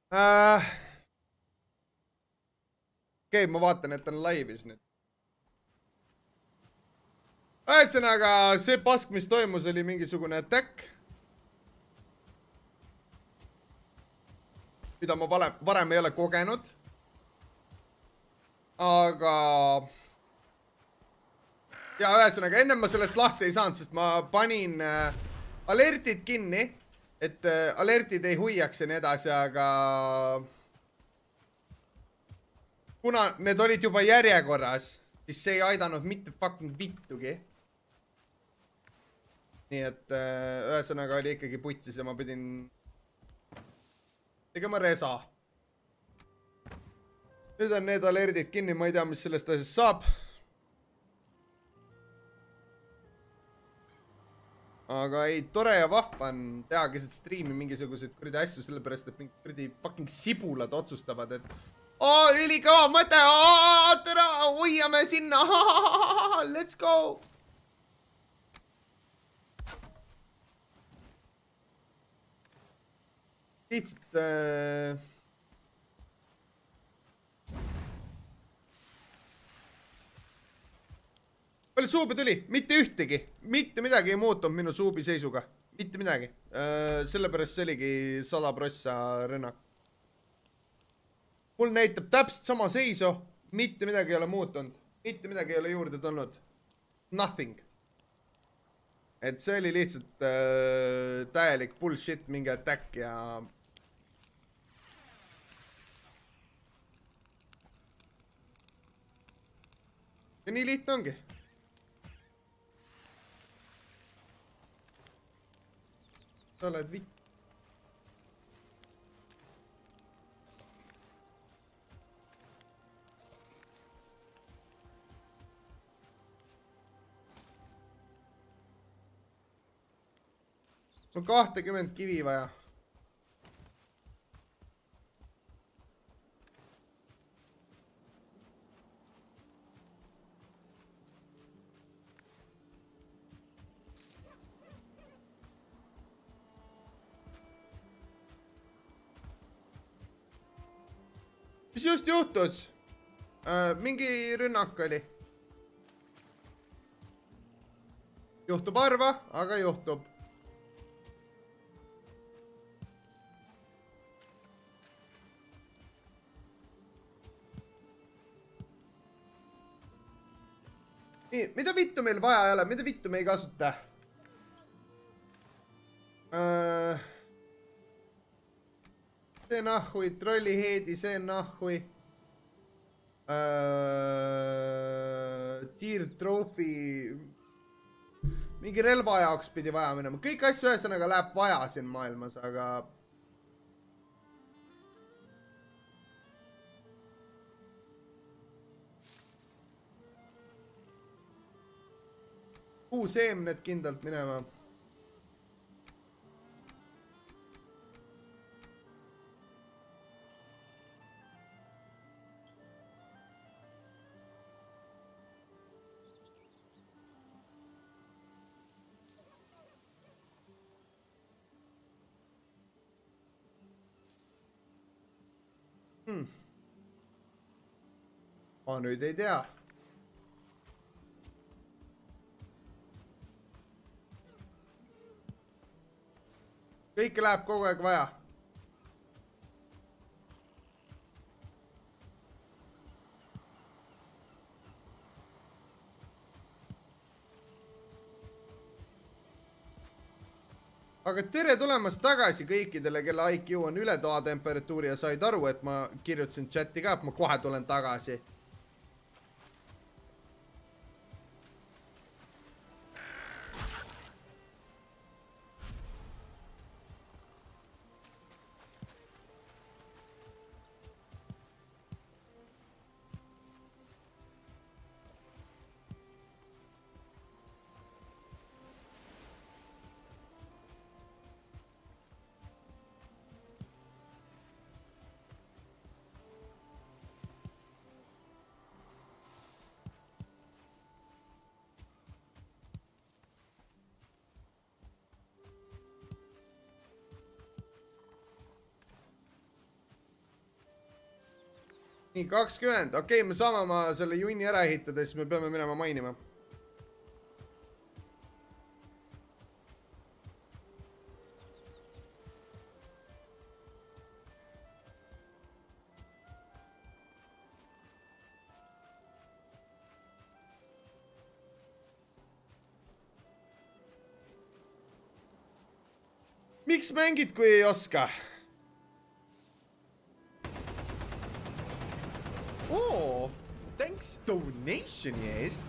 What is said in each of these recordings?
Okei, ma vaatan, et on laivis nüüd. Ühesõnaga, see pask, mis toimus, oli mingisugune attack. Mida ma varem ei ole kogenud. Aga... Ja ühesõnaga, ennem ma sellest lahti ei saanud, sest ma panin alertid kinni, et alertid ei huiaks ja nii edasi, aga... Kuna need olid juba järjekorras, siis see ei aidanud mitte fucking vittugi. Nii et ühesõnaga oli ikkagi putsis ja ma pidin tegema resa. Nüüd on need alertid kinni, ma ei tea, mis sellest asjast saab. Aga ei, tore ja vahva on teha keset striimi mingisuguseid kuradi asju, sellepärast et mingid kuradi fucking sibulad otsustavad, et ülikõva mõte, tere, hoiame sinna, let's go. Lihtsalt palju suubi tuli? Mitte ühtegi. Mitte midagi ei muutunud minu suubi seisuga. Mitte midagi. Sellepärast see oligi 100% rünnak. Mul näitab täpselt sama seisu. Mitte midagi ei ole muutunud. Mitte midagi ei ole juurde tulnud. Nothing. Et see oli lihtsalt täielik bullshit, mingi attack ja... Ja nii lihtne ongi. Sa oled vitt. Mul 20 kivi vaja. Mis just juhtus? Mingi rünnak oli. Juhtub harva, aga juhtub. Nii, mida vittu meil vaja ei ole? Mida vittu me ei kasuta? See nahhui, trolliheedi, see nahhui. Tier trophy. Mingi relva jaoks pidi vaja minema. Kõik asju ühesõnaga läheb vaja siin maailmas, aga... Puuseemned kindlalt minema. Ma nüüd ei tea. Kõike läheb kogu aeg vaja. Aga tere tulemast tagasi kõikidele, kelle IQ on üle toatemperatuuri ja said aru, et ma kirjutasin chati ka, et ma kohe tulen tagasi. nii, 20, okei, me saame oma selle junni ära ehitada, siis me peame minema mainima. Miks mängid, kui ei oska? Oh, thanks donationi eest.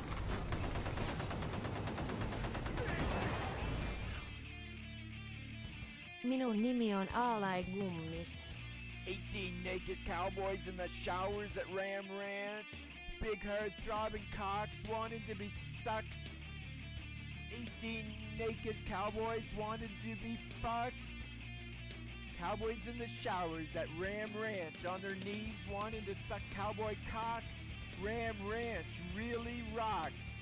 Minun nimi on Aalai Gummis. 18 naked cowboys in the showers at Ram Ranch. Big herd throbbing cocks wanting to be sucked. 18 naked cowboys wanted to be fucked. Cowboys in the showers at Ram Ranch on their knees wanting to suck cowboy cocks. Ram Ranch really rocks.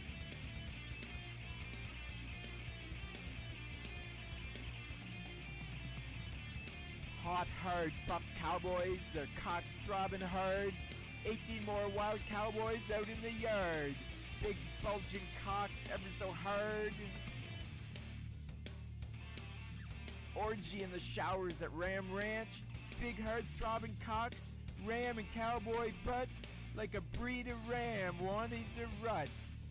Hot herd buff cowboys, their cocks throbbing hard. 18 more wild cowboys out in the yard. Big bulging cocks ever so hard. Orgy in the showers at Ram Ranch. Big herd throbbing cocks. Ram and cowboy butt like a breed of ram wanting to rut.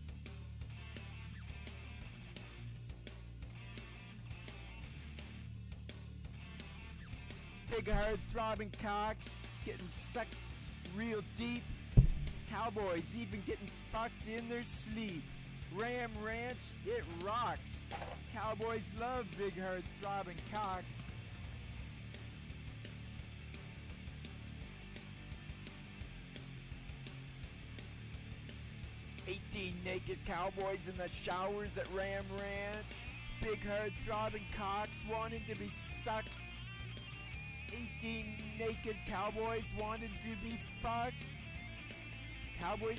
Big herd throbbing cocks getting sucked real deep. Cowboys even getting fucked in their sleep. Ram Ranch, it rocks. Cowboys love big herd throbbing cocks. Naked cowboys in the showers at Ram Ranch. Big herd throbbing cocks wanting to be sucked. 18 naked cowboys wanted to be fucked. Cowboys.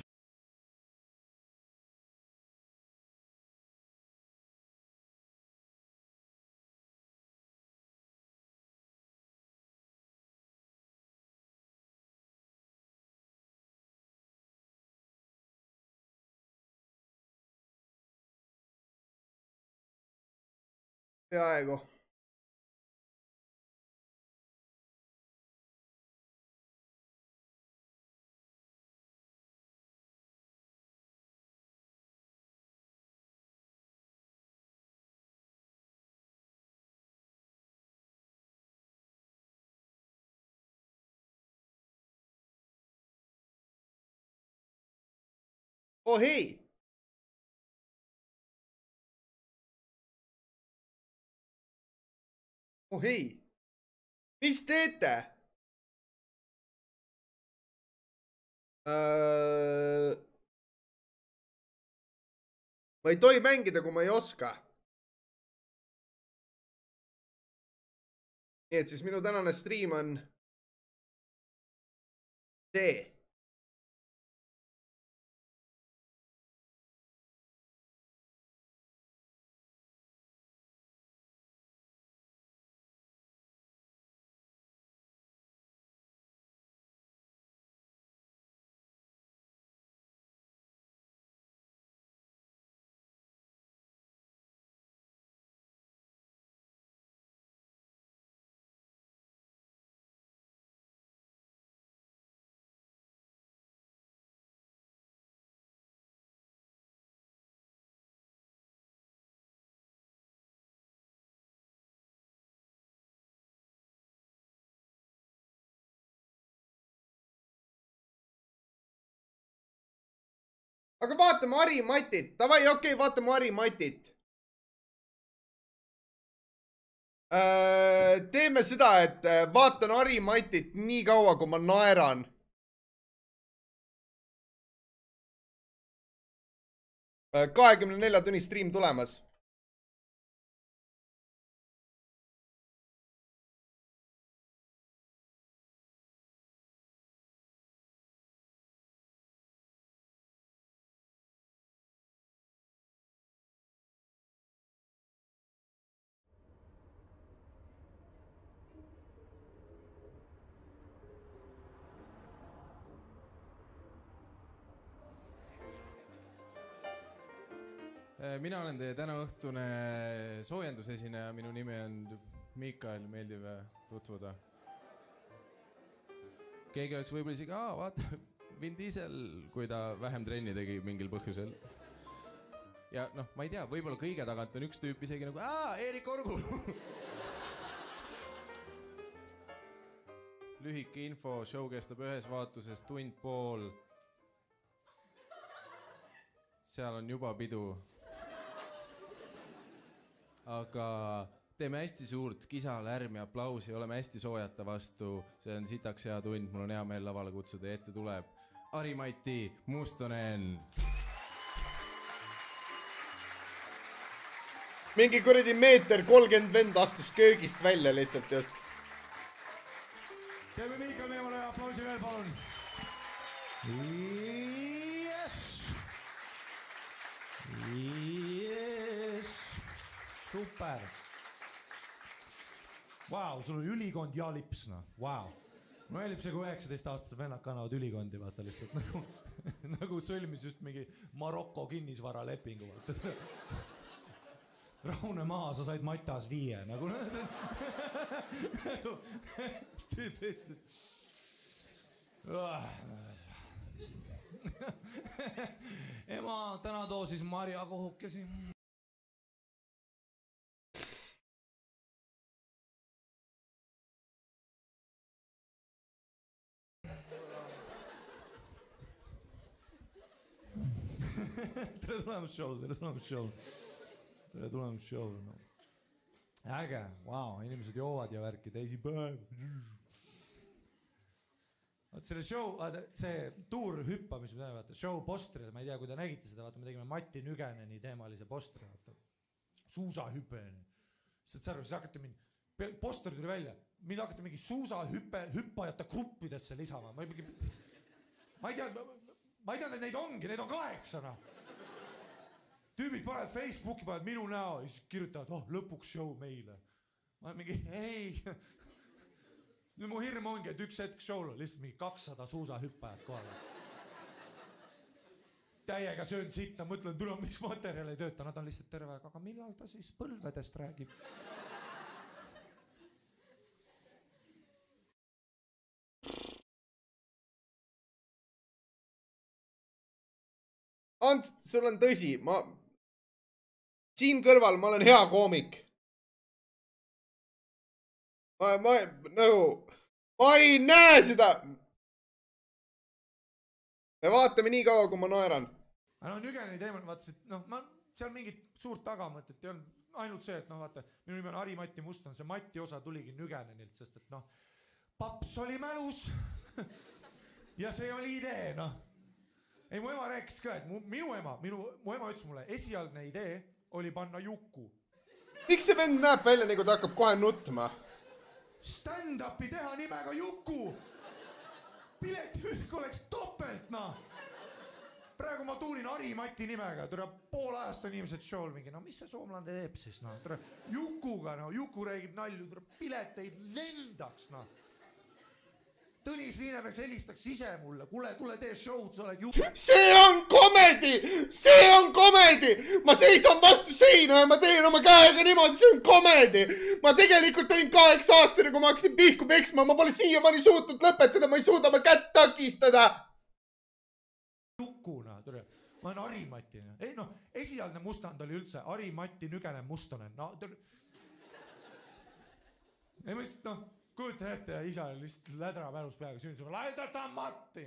Peaaegu. Oh hei! Oh hei! Mis teete? Ma ei tohi mängida, kui ma ei oska. Nii et siis minu tänane stream on see. Aga vaatame Harimatit. Davai, okei, vaatame Harimatit. Teeme seda, et vaatan Harimatit nii kaua, kui ma naeran. Äh, 24 tunni stream tulemas. Mina olen teie tänaõhtune soojendusesineja, minu nimi on Mikael, meeldiv tutvuda. Keegi oleks võib-olla isegi, vaata, Vin Diesel, kui ta vähem trenni tegi mingil põhjusel. Ja noh, ma ei tea, võib-olla kõige tagant on üks tüüp isegi nagu, Eerik Orgu. Lühike info, show kestab ühes vaatuses tund pool. Seal on juba pidu. Aga teeme hästi suurt kisa, lärmi, aplausi, oleme hästi soojata vastu. See on sitaks hea tund, mul on hea meel lavale kutsuda, ette tuleb Ari-Mati Mustonen. Mingi kuradi meeter 30 vend astus köögist välja lihtsalt just. Teeme Miikal meemale aplausi veel, palun. Yes! Yes! Super! Vau, sul on ülikond ja lipsna. Vau. No eelib see, kui 19-aastased vennad kannavad ülikondi, vaata lihtsalt nagu sõlmis just mingi Marokko kinnisvara lepingu, vaata. Rahune maha, sa said matas 5, nagu tüüpiliselt. Ema täna toosis Marja kohukesi. Tere tulemast show. Äge, vau, inimesed joovad ja värki, teisipäev. Selle show, see tuur hüppa, mis me teeme, vaata, show postrile, ma ei tea, kui te nägite seda, vaata, me tegime Mati Nüganeni teemalise postri, vaata, suusahüppeni. Siis hakati mingi, poster tuli välja, meil hakati mingi suusahüppajate gruppidesse lisama, ma ei tea, neid ongi, neid on 8, Tüübid panevad Facebooki, panevad minu näo ja siis kirjutavad, lõpuks show meile. Ma olen mingi, ei. Nüüd mu hirm ongi, et üks hetk show'l on lihtsalt mingi 200 suusahüppajad kohal. Täiega söön sitta, mõtlen, tule, miks materjal ei tööta, nad on lihtsalt terve aeg, aga millal ta siis põlvedest räägib? Ants, sul on tõsi, siin kõrval ma olen hea koomik. Ma ei näe seda. Me vaatame nii kaua, kui ma naeran. Nügeni teemal vaatasid, seal mingit suurt tagamõtet ei olnud. Ainult see, et vaata, minu nimi on Ari-Mati Muston, see Mati osa tuligi Nügenenilt, sest et paps oli mälus ja see oli idee, Ei, mu ema rääkis ka, et mu ema ütles mulle, esialgne idee oli panna Juku. Miks see vend näeb välja, nagu ta hakkab kohe nutma? Stand-upi teha nimega Juku. Piletiühk oleks topelt, Praegu ma tuurin Ari-Mati nimega. Pool ajast on inimesed show'l mingi, mis see soomlane teeb siis, Jukuga, Juku räägib nalju, pileteid lendaks, Tõnis Liinemäeks helistaks ise mulle. Kuule, tule tee show'd, sa oled Juku. See on komedi! See on komedi! Ma seisan vastu seina ja ma teen oma käega niimoodi, see on komedi! Ma tegelikult olin 8 aastane, kui ma hakkasin pihku peksma. Ma pole siiamaani suutnud lõpetada, ma ei suuda oma kätt takistada. Jukuna, tule. Ma olen Ari-Mati. Ei, esialgne mustand oli üldse Ari-Mati Nüganen Mustonen. Ei, ma lihtsalt, kujutan ette ja isa lihtsalt lädra mälus peaga sündis. Me laidataan Matti.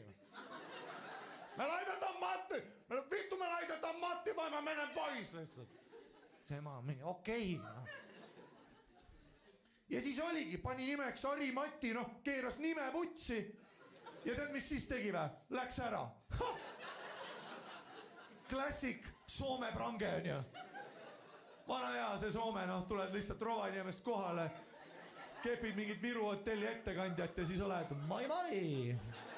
Vittu me laidataan Matti vai mä menen pois lihtsalt. See ema on mingi, okei. Ja siis oligi, pani nimeks Ari-Mati, keeras nime putsi. Ja tead, mis siis tegi vä? Läks ära. Klassik Soome prange on ju. Vana hea see Soome, tuled lihtsalt Rovaniemest kohale. Kepid mingit Viru hotelli ettekandjat ja siis oled mai.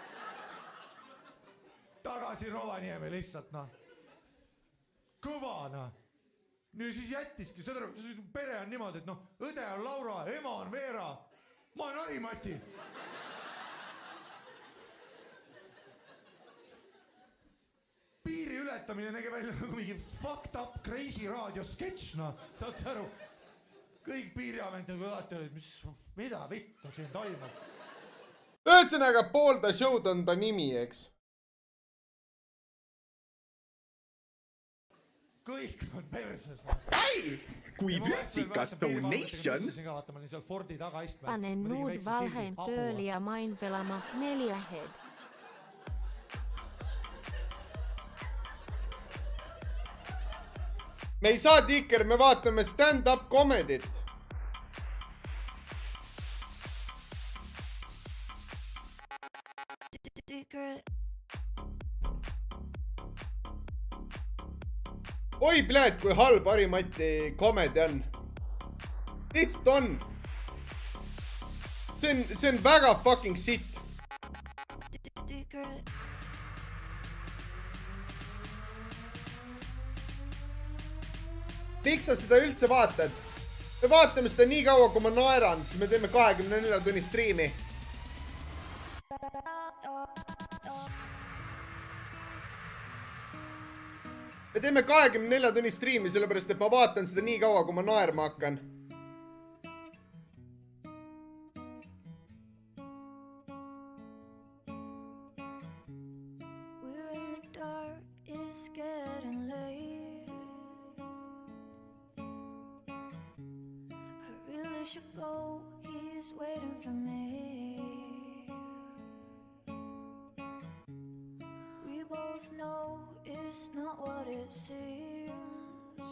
Tagasi Rovaniemi lihtsalt, Kõva, Nüüd siis jättiski, pere on niimoodi, et õde on Laura, ema on Veera, ma olen Ari-Mati. Piiri üle ületamine nägi välja nagu mingi fucked up crazy raadio sketš, noh, saad sa aru? Kõik piiriament nagu alati olid, mida vittu siin toimub? Ühesõnaga, poolda show'd on ta nimi, eks? Kõik on perses. Kui vürtsikas donation. Panen nuud valheim tööli ja main pelama 4 head. Me ei saa Tikker, me vaatame stand-up comedit. Oi, pljääd, kui halb Harimati komedi on. Lihtsalt on. See on väga fucking sitt. Miks sa seda üldse vaatad? Me vaatame seda nii kaua, kui ma naeran, siis me teeme 24 tunni striimi. Me teeme 24 tunni striimi, sellepärast et ma vaatan seda nii kaua, kui ma naerma hakkan. Should go, he's waiting for me. We both know it's not what it seems.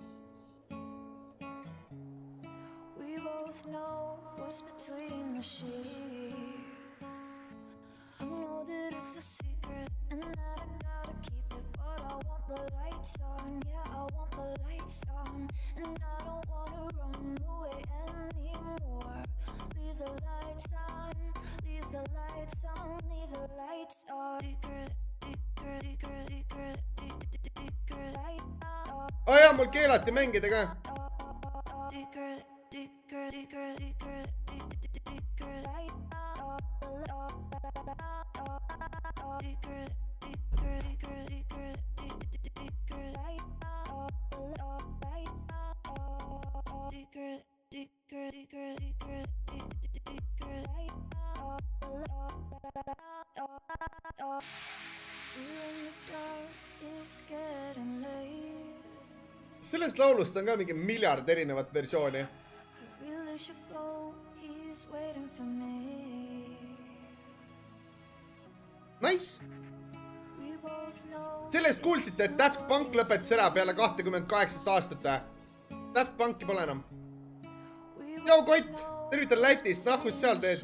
We both know what's between the sheets. I know that it's a secret and that I gotta keep it, but I want the lights on, yeah, I want the lights on, and I don't wanna run away anymore. Leave the lights on, leave the lights on, leave the lights on. Secret, secret, secret, secret, secret, light on. Oh jaa, mul keelati mängida ka. Secret, secret, secret, secret, secret, light on. Secret, secret, secret, secret, secret, light on. Light on. Secret, secret, secret, secret, secret, light on. We're in the dark, it's getting late. Sellest laulust on ka mingi miljard erinevat versiooni. I really should go, he's waiting for me. Nice! We both know. Sellest kuulsite, et Daft Punk lõpetas ära peale 28 aastat või? Daft Punki pole enam. Jau Kott, tervitan Lätist, nahkus seal teed.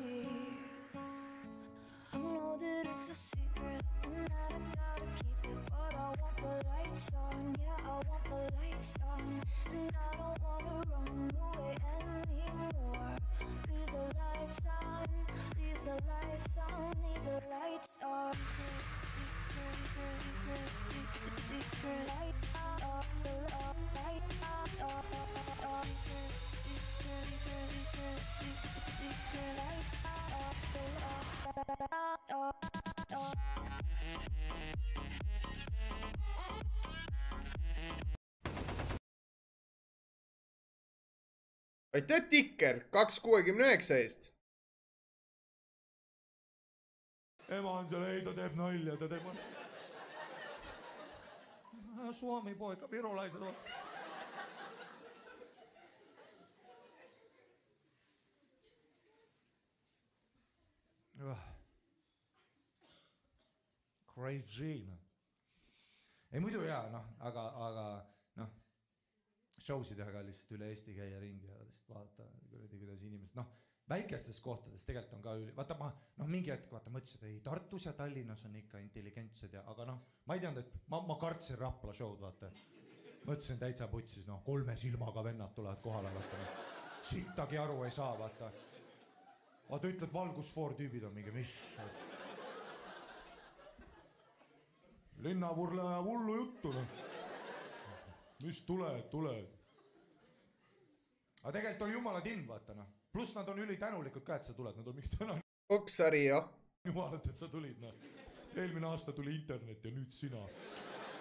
Aitäh, Tikker, 269 eest. Ema on seal, ei, ta teeb nalja, ta teeb... Suomi poika, virolaised on. Crazy, noh. Ei muidu hea, noh, aga, noh, show'sid aga lihtsalt üle Eesti käia ringi ja lihtsalt vaadata, kuidas inimesed, noh, väikestes kohtades tegelikult on ka vaata ma mingi hetk mõtlesin, et ei, Tartus ja Tallinnas on ikka intelligentsed ja, aga noh, ma ei teadnud, et ma kartsin Rapla show'd, vaata. Mõtlesin täitsa putsis, noh, 3 silmaga vennad tulevad kohale, vaata. Sittagi aru ei saa, vaata. Vaata, ütled valgusfoor tüübid on mingi, mis? Linnavurle ja hullu juttu, noh. Mis tuled? Aga tegelikult oli jumala tind, vaata, noh. Pluss nad on ülitänulikud ka, et sa tuled, nad on mingi täna. Oksari, jah. Jumalat, et sa tulid, noh. Eelmine aasta tuli internet ja nüüd sina.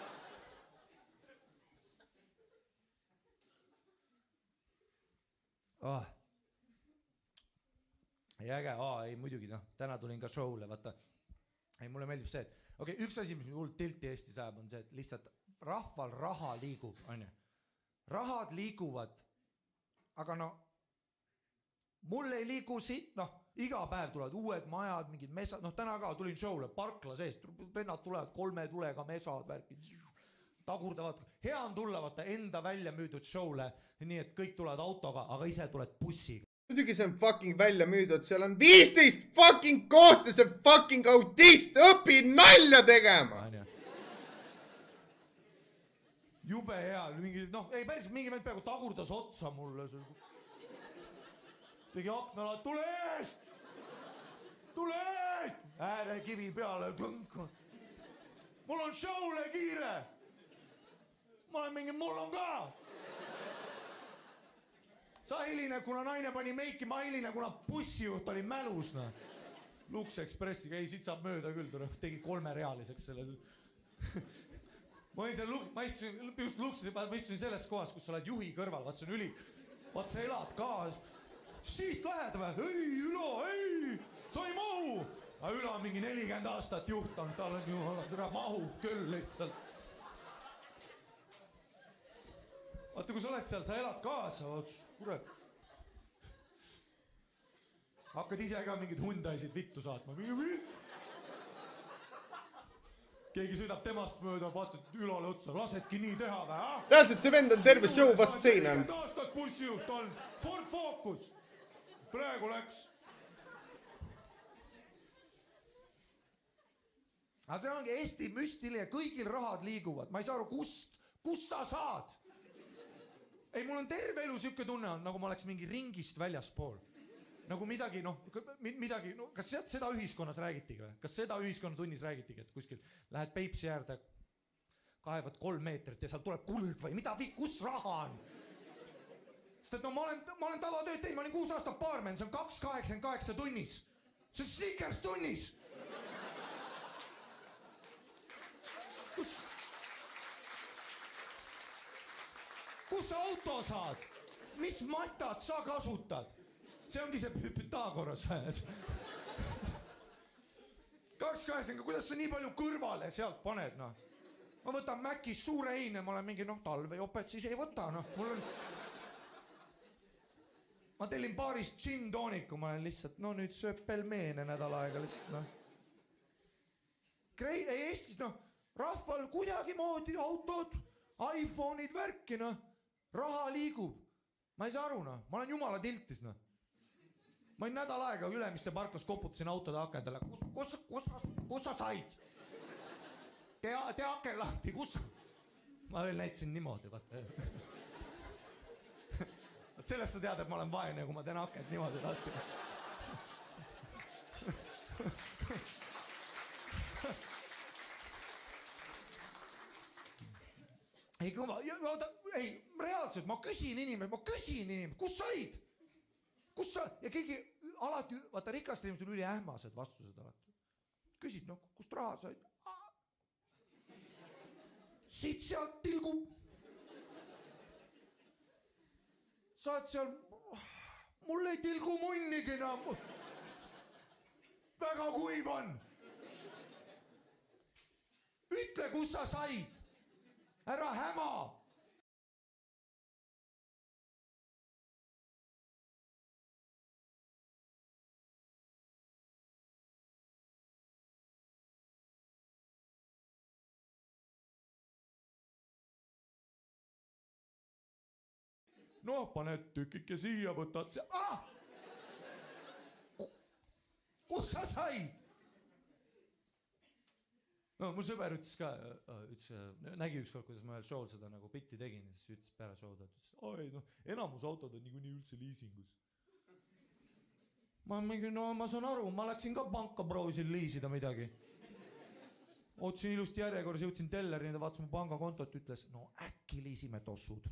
ei äge, ei muidugi noh, täna tulin ka show'le, vaata. Ei, mulle meeldib see, et üks asi, mis hull tilti Eestis ajab, on see, et lihtsalt rahval raha liigub, on ju. Rahad liiguvad, aga mul ei liigu siit, iga päev tulevad uued majad, mingid mesad, täna ka tulin show'le, parkla sees, vennad tulevad 3 tulega mesad, värkid, tagurdavad. Hea on tulla, vaata, enda välja müüdud show'le, nii et kõik tulevad autoga, aga ise tuled bussiga. Muidugi see on fucking välja müüdud, seal on 15 fucking kohta, see fucking autist, õpi nalja tegema! Jube hea, ei päris mingi vend peaaegu tagurdas otsa mulle. Tegi aknala, tule eest! Tule eest! Äärekivi peale, tõnk. Mul on show'le kiire! Ma olen mingi, mul on ka! Sa hiline, kuna naine pani meiki, ma hiline, kuna bussijuht oli mälus. Lux Expressiga, ei, siit saab mööda küll, tegi 3-realiseks selle. Ma istusin just Luxis, ma istusin selles kohas, kus sa oled juhi kõrval, vaat see on üli. Vaat sa elad ka. Siit lähed või? Ei, Ülo, ei! Sa ei mahu! Aga Ülo on mingi 40 aastat juht on, tal on ju mahub küll lihtsalt. Vaata, kui sa oled seal, sa elad kaasa, kurat. Hakkad ise ka mingid hundaisid vittu saatma. Keegi sõidab temast mööda, vaatad Ülole otsa, lasedki nii teha või? Reaalselt see vend on terve show vastu seina. 40 aastat bussijuht on, Ford Focus. Praegu läks. Aga see ongi Eesti müstiline, kõigil rahad liiguvad. Ma ei saa aru, kust sa saad? Ei, mul on terve elu siuke tunne on, nagu ma oleks mingi ringist väljaspool. Nagu midagi, kas seda ühiskonnas räägitigi või? Kas seda ühiskonnatunnis räägitigi, et kuskil lähed Peipsi äärde, kaevad 3 meetrit ja seal tuleb kuld või mida, kus raha on? Sest et ma olen tavatööd teinud, ma olin 6 aastat baarmen, see on 2,88 tunnis. See on Snickers tunnis. Kus sa auto saad? Mis matad sa kasutad? See ongi see Pythagoras. 2,8, kuidas sa nii palju kõrvale sealt paned, Ma võtan Mäkis suure heine, ma olen mingi, talvejopet siis ei võta, Ma tellin baaris gin tooniku, ma olen lihtsalt, nüüd sööb pelmeene nädal aega lihtsalt, Eestis, rahval kuidagi moodi autod, iPhone'id värki, raha liigub. Ma ei saa aru, ma olen jumala tiltis, Ma olin nädal aega Ülemiste parklas koputasin autode akendale. Kus sa said? Tee aken lahti, kus sa? Ma veel näitasin niimoodi, vaata. Sellest sa tead, et ma olen vaene, kui ma teen akent niimoodi lahti. Ei, reaalselt, ma küsin inimene, kus said? Kus sa? Ja keegi alati, vaata rikast inimestel üli ähmased vastused alati. Küsid, kust raha said? Siit sealt tilgub. Saad seal, mul ei tilgu munnigi enam. Väga kuiv on. Ütle, kus sa said. Ära häma. Paned tükike siia, võtad see. Kus sa said? Mul sõber ütles ka, nägi ükskord, kuidas ma ühel show'l seda nagu bitti tegin, siis ütles peale show'd, enamus autod on nii üldse liisingus. Ma saan aru, ma läksin ka panka, proovisin liisida midagi. Ootasin ilusti järjekorras, jõudsin tellerini, vaatas mu pangakontot, ütles, äkki liisime tossud.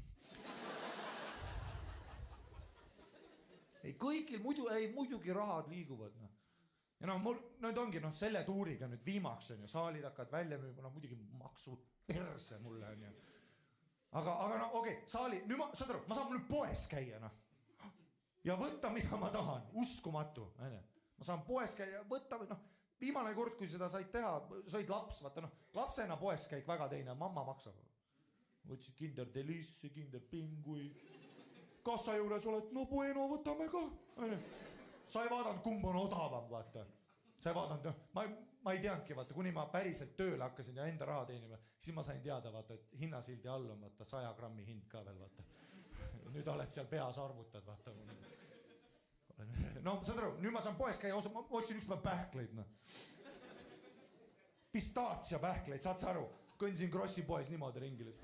Ei, kõigil muidugi rahad liiguvad. Ja mul nüüd ongi selle tuuriga nüüd viimaks on ja saalid hakkavad välja müüma, muidugi maksud perse mulle on ja. Aga okei, saali, nüüd saad aru, ma saan nüüd poes käia. ja võtta, mida ma tahan. Uskumatu. Ma saan poes käia, võtta, viimane kord, kui seda said teha, said laps, vaata lapsena poes käik väga teine, mamma maksab. Võtsid Kinder Delice, Kinder Pingui. Kassa juures oled, no bueno, võtame ka. Sa ei vaadanud, kumb on odavam, vaata. Sa ei vaadanud, ma ei teadki, vaata, kuni ma päriselt tööle hakkasin ja enda raha teenima, siis ma sain teada, vaata, et hinnasildi all on, vaata, 100 grammi hind ka veel, vaata. Nüüd oled seal peas arvutad, vaata. No, saad aru, nüüd ma saan poes käia, ma ostsin ükspäev pähkleid, Pistaatsia pähkleid, saad sa aru? Kõnsin Krossi poes niimoodi ringile.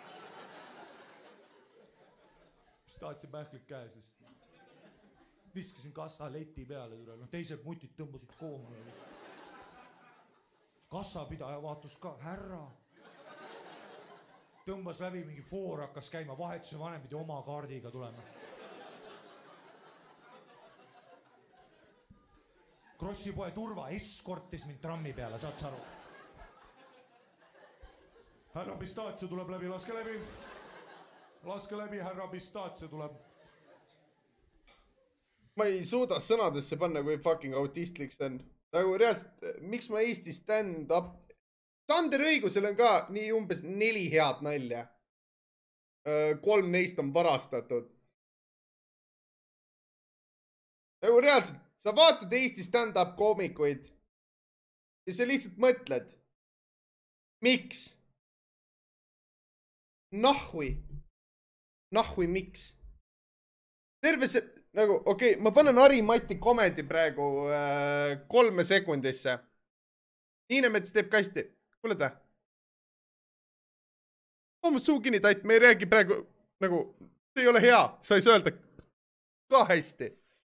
Pistaatsia pähkleid käes, viskasin kassa leti peale, teised mutid tõmbasid kooma. Kassapidaja vaatus ka, härra. Tõmbas läbi mingi foor, hakkas käima, vahetuse vanem pidi oma kaardiga tulema. Krossi poe turva eskortis mind trammi peale, saad sa aru? Härra Pistaatsia tuleb läbi, laske läbi. Laske läbi, härra Pistaatsia tuleb. Ma ei suuda sõnadesse panna, kui fucking autistlik see on. Nagu reaalselt, miks ma Eesti stand-up... Sander Õigusel on ka nii umbes 4 head nalja. 3 neist on varastatud. Nagu reaalselt, sa vaatad Eesti stand-up koomikuid ja sa lihtsalt mõtled. Miks? Nahhui. Nahhui miks? Terve see, nagu, okei, ma panen Harimati komedi praegu 3 sekundisse. Niinemets teeb kasti. Kuule ta. Oma suu kinni tait, me ei räägi praegu, nagu, see ei ole hea. Sa ei saa öelda ka hästi.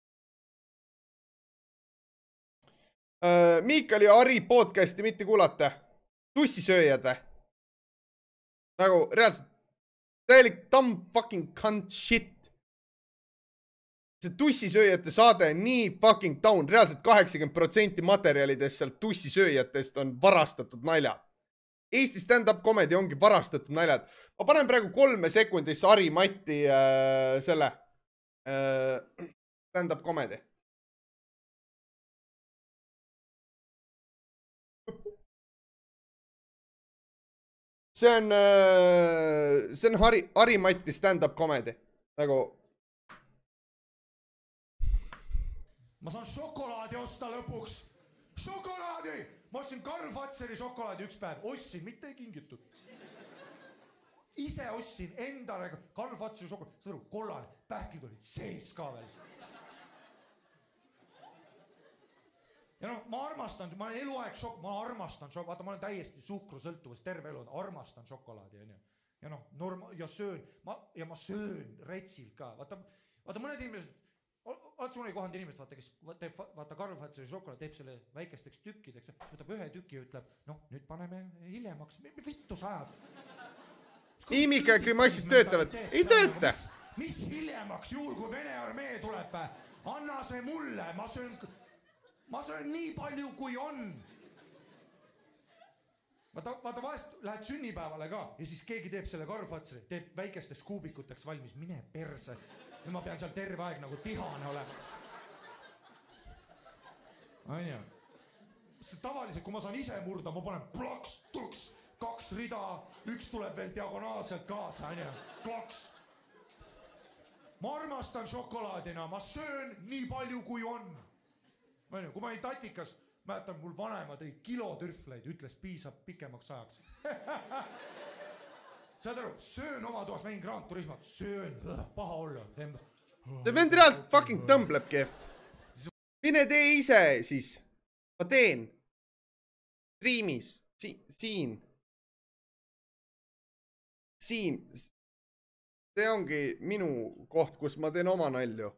Miikal ja Ari podcasti mitte kuulata. Tussisööjad või? Nagu, reaalselt, täielik dumb fucking cunt shit. See tussisööjate saade on nii fucking down. Reaalselt 80% materjalidest sealt tussisööjatest on varastatud naljad. Eesti stand-up comedy ongi varastatud naljad. Ma panen praegu 3 sekundisse Ari Matti selle stand-up comedy. See on Ari Matti stand-up comedy. Nagu... Ma saan šokolaadi osta lõpuks. Šokolaadi! Ma ostsin Karl Fatseri šokolaadi üks päev. Ostsin, mitte ei kingitud. Ise ostsin endale Karl Fatseri šokolaadi. Sõru, kollane, pähklid olid sees ka veel. Ja noh, ma armastan, ma olen eluaeg ma armastan šokolaadi. Vaata, ma olen täiesti suhkrusõltuvus, terve elu armastan šokolaadi. Ja noh, ja ma söön retsilt ka. Vaata mõned inimesed, oled sul ei kohanud inimest, vaata, kes teeb, vaata Karl Fatseri šokolaad, teeb selle väikesteks tükkideks, siis võtab ühe tüki ja ütleb, noh, nüüd paneme hiljemaks, vittu sa ajad. Imika ja grimassid töötavad. Ei tööta. Mis hiljemaks, juhul kui Vene armee tuleb, anna see mulle, ma söön nii palju, kui on. Vaata vahest lähed sünnipäevale ka ja siis keegi teeb selle Karl Fatseri, teeb väikesteks kuubikuteks valmis, mine perse. Nüüd ma pean seal terve aeg nagu tihane olema. Aina. Tavaliselt, kui ma saan ise murda, ma panen plaks, tuks, 2 rida, 1 tuleb veel diagonaalselt kaasa, aina. Plaks. Ma armastan šokolaadina, ma söön nii palju, kui on. Aina, kui ma olin tatikas, mäletan, mul vanema tõi kilotürfleid, ütles piisab pikemaks ajaks. Saad aru, söön oma toas, mängin Grand Turismat, söön, paha olla. See vend reaalselt fucking tõmblebki. Mine tee ise siis. Ma teen. Streamis. Siin. See ongi minu koht, kus ma teen oma nalju.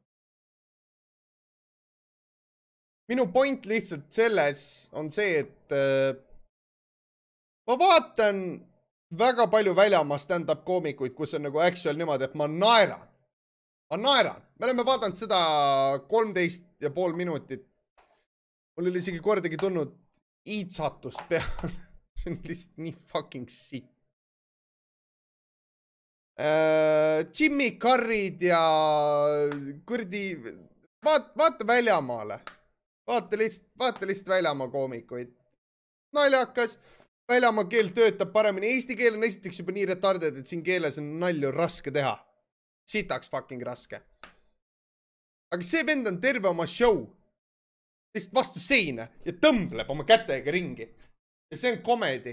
Minu point lihtsalt selles on see, et ma vaatan väga palju väljamaa stand-up koomikuid, kus on nagu actual niimoodi, et ma naeran. Me oleme vaadanud seda 13,5 minutit. Mul oli isegi kordagi tulnud iitsatust peale. See on lihtsalt nii fucking sick. Jimmy Carrid ja kurdi, vaata väljamaale. Vaata lihtsalt väljamaa koomikuid. Naljakas, väljamaa keel töötab paremini. Eesti keel on esiteks juba nii retarded, et siin keeles on nalju raske teha. Sitaks fucking raske. Aga see vend on terve oma show. Lihtsalt vastu seina ja tõmbleb oma kätega ringi. Ja see on komedi.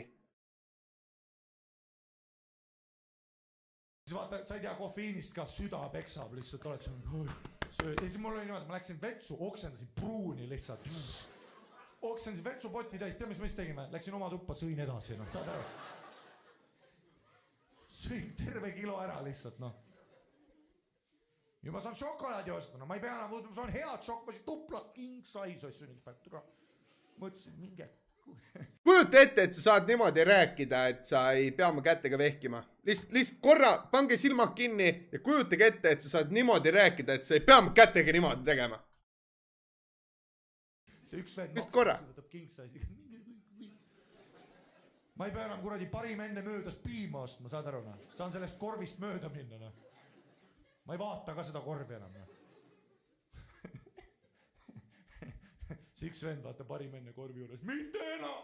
Siis vaata, sa ei tea kofeiinist ka süda peksab lihtsalt, oled ja siis mul oli niimoodi, ma läksin vetsu, oksendasin pruuni lihtsalt. Oksendasin vetsupotti täis, tea mis me siis tegime? Läksin oma tuppa, sõin edasi, noh, saad ära? Sõin terve kilo ära lihtsalt, noh. Ja ma saan šokolaadi osta, no ma ei pea enam võtma, ma saan head šokolaadi, tupla king size asju üks päev, türa. Mõtlesin, minge. Kujuta ette, et sa saad niimoodi rääkida, et sa ei pea oma kätega vehkima. Lihtsalt korra, pange silmad kinni ja kujutage ette, et sa saad niimoodi rääkida, et sa ei pea oma kätega niimoodi tegema. See üks vend Vist korra. Võtab king size. Ma ei pea enam kuradi parim enne möödas piima ostma, saad aru, noh. Saan sellest korvist mööda minna, noh. Ma ei vaata ka seda korvi enam, noh. See üks vend vaata parim enne korvi juures. Mitte enam!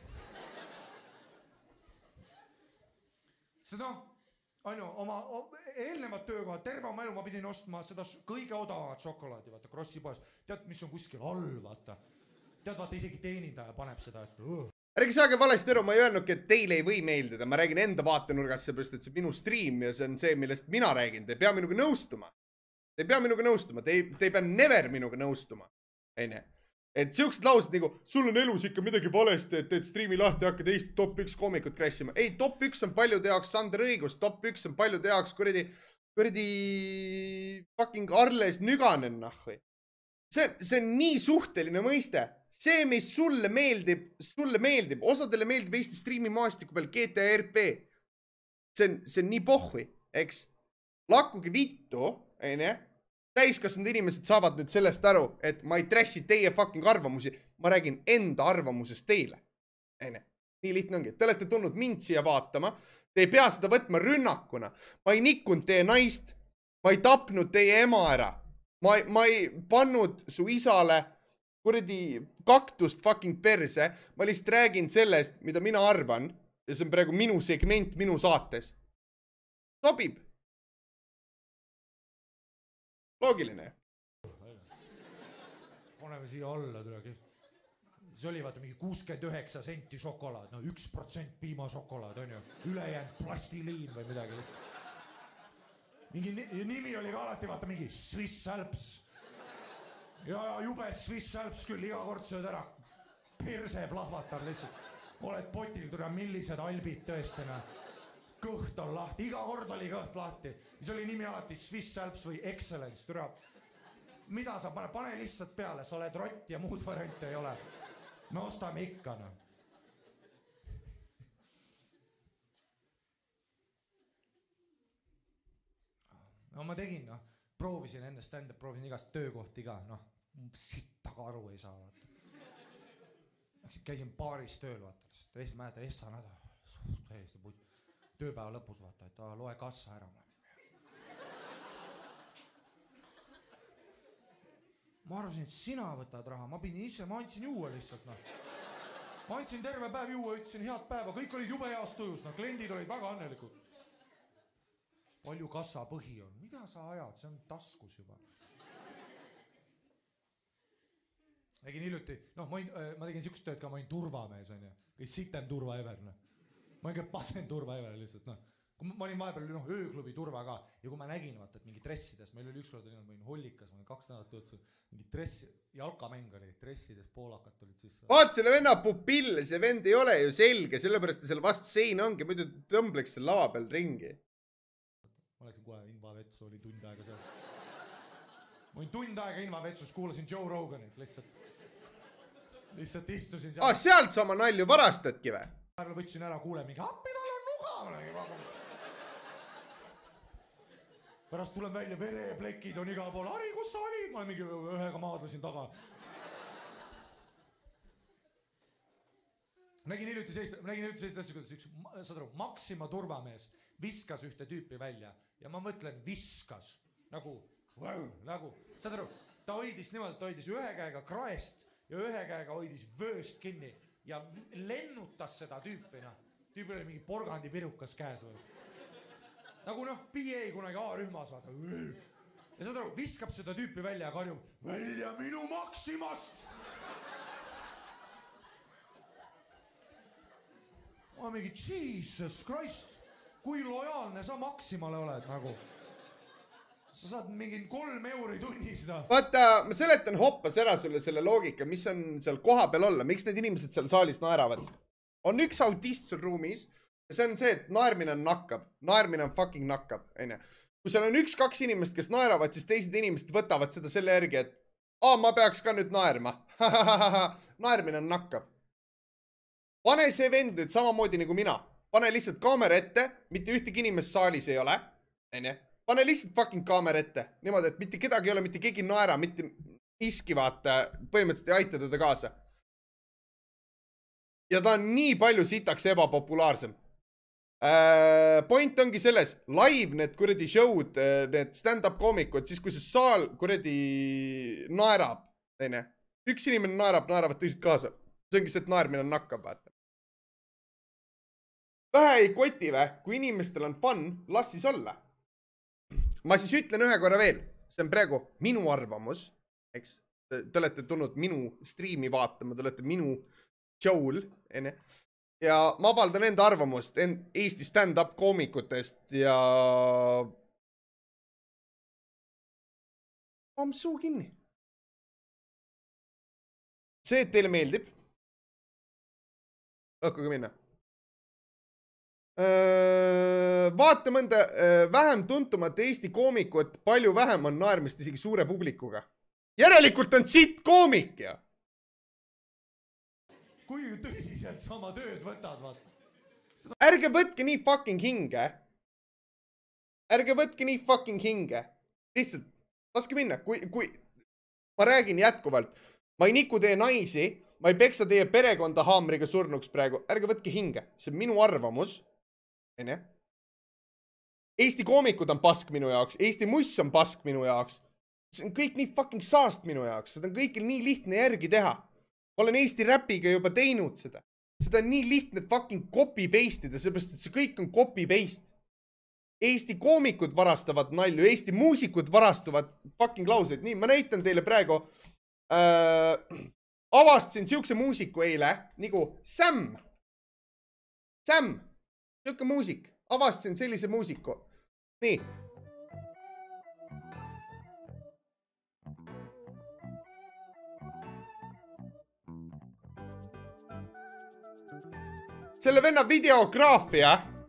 Seda, oma eelnevad töökohad, terve oma elu ma pidin ostma seda kõige odavamat šokolaadi, vaata, Krossi poes. Tead, mis on kuskil all, vaata. Tead, vaata, isegi teenindaja paneb seda, et... Ärge saage valesti aru, ma ei öelnudki, et teile ei või meeldida. Ma räägin enda vaatenurgast, seepärast, et see minu stream ja see on see, millest mina räägin. Te ei pea minuga nõustuma. Te ei pea minuga nõustuma. Te ei pea never minuga nõustuma. Eine. Et siuksed laused nagu, sul on elus ikka midagi valesti, et teed streami lahti hakka teist top 1 koomikut crashima. Ei, top 1 on paljude jaoks Sander õigus. Top 1 on paljude jaoks kuradi fucking Arles Nüganen, nahvi. See on nii suhteline mõiste. See, mis sulle meeldib. Osadele meeldib Eesti streami maastiku peal GTA RP. See on nii pohhui, eks? Lakkuge vittu, eine? Täiskasvanud inimesed saavad nüüd sellest aru, et ma ei trassi teie fucking arvamusi. Ma räägin enda arvamusest teile. Eine? Nii lihtne ongi. Te olete tulnud mind siia vaatama. Te ei pea seda võtma rünnakuna. Ma ei nikkunud teie naist. Ma ei tapnud teie ema ära. Ma ei pannud su isale kuradi kaktust fucking perse. Ma lihtsalt räägin sellest, mida mina arvan. Ja see on praegu minu segment minu saates. Sobib. Loogiline. Paneme siia alla, tule. See oli vaata mingi 69 senti šokolaad. No 1% piimašokolaad on ju. Ülejäänud plastiliin või midagi lihtsalt. Mingi nimi oli ka alati vaata mingi Swiss Alps. Ja jube Swiss Alps küll, iga kord sööd ära. Perse plahvatab lihtsalt. Oled potil, tule millised albid tõestina. Kõht on lahti, iga kord oli kõht lahti. See oli nimi alati Swiss Alps või Excellence, türa. Mida sa pane lihtsalt peale, sa oled rott ja muud variante ei ole. Me ostame ikka, no. No ma tegin, noh, proovisin enne stand-up, proovisin igast töökohti ka, noh, sittaga aru ei saa, vaata. Käisin baaris tööl, vaata, mäletan, Essa nädal, täiesti putt. Tööpäeva lõpus vaata, et loe kassa ära. Ma arvasin, et sina võtad raha, ma pidin ise, ma andsin juua lihtsalt, noh. Ma andsin terve päev juua, ütlesin head päeva, kõik olid jube heast tujus, noh, kliendid olid väga õnnelikud. Palju kassa põhi on, mida sa ajad, see on taskus juba. Nägin hiljuti, noh, ma tegin siukest tööd ka, ma olin turvamees, on ju, kõik sitem turva ever, noh. Ma olin ka pasen turva ever lihtsalt, noh. Ma olin vahepeal ööklubi turva ka ja kui ma nägin, vaata, et mingi dressides, meil oli ükskord, ma olin hollikas, ma olin 2 nädalat töötsin, mingi dressi, jalkamäng oli, dressides poolakat olid sisse. Vaat selle venna pupill, see vend ei ole ju selge, sellepärast seal vast sein ongi, muidu tõmbleks seal lava peal ringi. Ma läksin kohe invavetsu, oli tund aega seal. Ma olin tund aega invavetsus, kuulasin Joe Roganit lihtsalt istusin seal. Sealt sa oma nalju varastadki või? Võtsin ära, kuule mingi appi tal on nuga. Pärast tulen välja, vereplekid on igal pool. Ari, kus sa olid? Ma mingi ühega maadlesin taga. Nägin hiljuti sellist asja, kuidas üks Maxima turvamees viskas ühte tüüpi välja ja ma mõtlen viskas nagu, saad aru, ta hoidis niimoodi, ta hoidis ühe käega kraest ja ühe käega hoidis vööst kinni ja lennutas seda tüüpi, tüüpil oli mingi porgandipirukas käes või. Nagu PA kunagi A-rühmas vaata. Ja saad aru, viskab seda tüüpi välja ja karjub, välja minu Maximast! Ma mingi, Jesus Christ, kui lojaalne sa Maximale oled nagu. Sa saad mingi 3 euri tunnis. Vaata, ma seletan hoppas ära sulle selle loogika, mis on seal koha peal olla. Miks need inimesed seal saalis naeravad? On üks autist sul ruumis ja see on see, et naermine on nakkab. Naermine on fucking nakkab. Kui seal on 1-2 inimest, kes naeravad, siis teised inimesed võtavad seda selle järgi, et ma peaks ka nüüd naerma. Naermine on nakkab. Pane see vend nüüd samamoodi nagu mina. Pane lihtsalt kaamera ette, mitte ühtegi inimest saalis ei ole. Pane lihtsalt fucking kaamera ette. Niimoodi, et mitte kedagi ei ole, mitte keegi naera, mitte miski vaata, põhimõtteliselt ei aita teda kaasa. Ja ta on nii palju sitaks ebapopulaarsem. Point ongi selles, live need kuradi show'd, need stand-up koomikud, siis kui see saal kuradi naerab, üks inimene naeravad teised kaasa. See ongi see, et naermine on nakkab, vaata. Vähe ei koti vä, kui inimestel on fun, las siis olla. Ma siis ütlen ühe korra veel, see on praegu minu arvamus, eks? Te olete tulnud minu striimi vaatama, te olete minu show'l, ja ma avaldan enda arvamust Eesti stand-up koomikutest ja on suu kinni. See, et teile meeldib. Õhkuga minna. Vaata mõnda vähem tuntumat Eesti koomikut, palju vähem on naermist isegi suure publikuga. Järelikult on sitt koomik ja. Kui tõsiselt sa oma tööd võtad, vaata. Ärge võtke nii fucking hinge. Ärge võtke nii fucking hinge. Lihtsalt, laske minna. Kui ma räägin jätkuvalt, ma ei niku teie naisi, ma ei peksa teie perekonda haamriga surnuks praegu. Ärge võtke hinge. See on minu arvamus. Eesti koomikud on pask minu jaoks. Eesti muss on pask minu jaoks. See on kõik nii fucking saast minu jaoks. Seda on kõigil nii lihtne järgi teha. Ma olen Eesti räpiga juba teinud seda. Seda on nii lihtne fucking copy-paste ida, sellepärast, et see kõik on copy-paste. Eesti koomikud varastavad nalju, Eesti muusikud varastavad fucking lauseid. Nii, ma näitan teile praegu. Avastasin siukse muusiku eile, nagu Sam. Siuke muusik. Avastasin sellise muusiku. Nii. Selle venna videograafia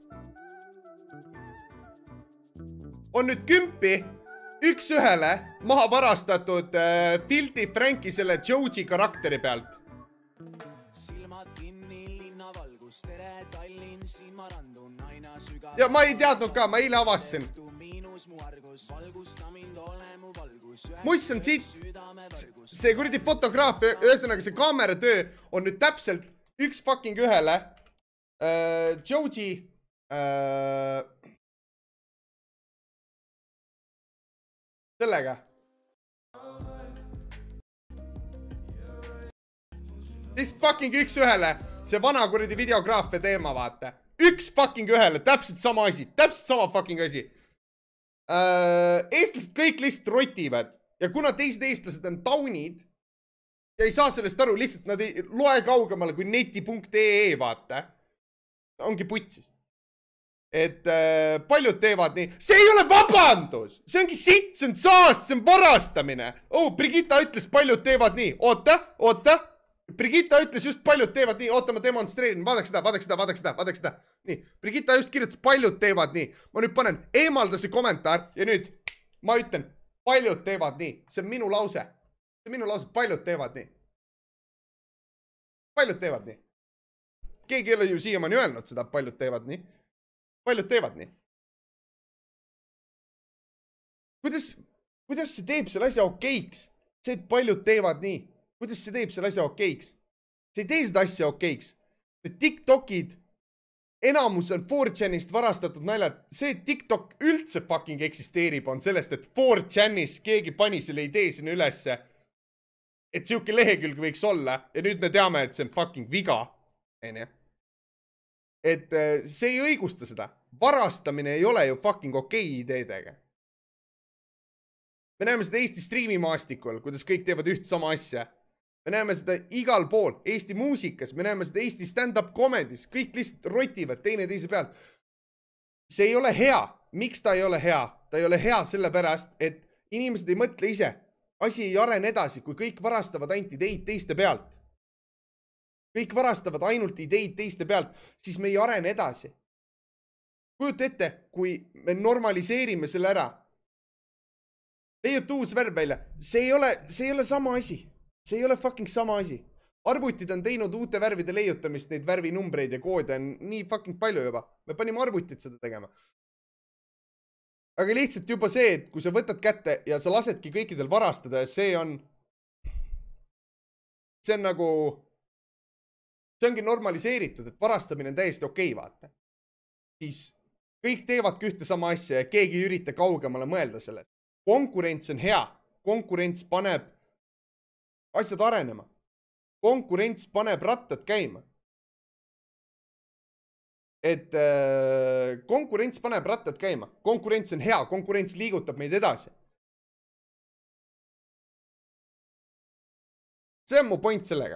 on nüüd 10 1-1 maha varastatud Filti Franki selle Joji karakteri pealt. Ja ma ei teadnud ka, ma eile avastasin. Muss on siit. See kuradi fotograafia, ühesõnaga see kaameratöö on nüüd täpselt 1-1 Joji sellega. Lihtsalt fucking 1-1 see vana kuradi videograafia teema, vaata. 1-1 täpselt sama asi, täpselt sama fucking asi. Eestlased kõik lihtsalt rotivad ja kuna teised eestlased on taunid ja ei saa sellest aru, lihtsalt nad ei loe kaugemale kui neti.ee, vaata. Ongi putsis. Et paljud teevad nii. See ei ole vabandus! See ongi sitt, see on saast, see on varastamine. Brigitta ütles, paljud teevad nii. Oota. Brigitta ütles just paljud teevad nii. Oota, ma demonstreerin. Vaadake seda. Nii. Brigitta just kirjutas, paljud teevad nii. Ma nüüd panen eemalda see kommentaar ja nüüd ma ütlen, paljud teevad nii. See on minu lause. Paljud teevad nii. Paljud teevad nii. Keegi ei ole ju siiamaani öelnud seda, paljud teevad nii. Paljud teevad nii. Kuidas see teeb selle asja okeiks? See, et paljud teevad nii. Kuidas see teeb selle asja okeiks? See ei tee seda asja okeiks. Need TikTokid enamus on 4chanist varastatud naljad. See TikTok üldse fucking eksisteerib on sellest, et 4chanis keegi pani selle idee sinna ülesse. Et siuke lehekülg võiks olla ja nüüd me teame, et see on fucking viga. Et see ei õigusta seda. Varastamine ei ole ju fucking okei ideedega. Me näeme seda Eesti striimimaastikul, kuidas kõik teevad üht sama asja. Me näeme seda igal pool, Eesti muusikas, me näeme seda Eesti stand-up comedys, kõik lihtsalt rotivad teine teise pealt. See ei ole hea. Miks ta ei ole hea? Ta ei ole hea sellepärast, et inimesed ei mõtle ise. Asi ei arene edasi, kui kõik varastavad ainult ideid teiste pealt. Kõik varastavad ainult ideid teiste pealt, siis me ei arene edasi. Kujuta ette, kui me normaliseerime selle ära. Leiuta uus värv välja. See ei ole sama asi. See ei ole fucking sama asi. Arvutid on teinud uute värvide leiutamist, neid värvinumbreid ja koode on nii fucking palju juba. Me panime arvutid seda tegema. Aga lihtsalt juba see, et kui sa võtad kätte ja sa lasedki kõikidel varastada ja see on nagu, see ongi normaliseeritud, et varastamine on täiesti okei, vaata. Siis kõik teevadki ühte sama asja ja keegi ei ürita kaugemale mõelda sellest. Konkurents on hea. Konkurents paneb asjad arenema. Konkurents paneb rattad käima. Et konkurents paneb rattad käima. Konkurents on hea. Konkurents liigutab meid edasi. See on mu point sellega.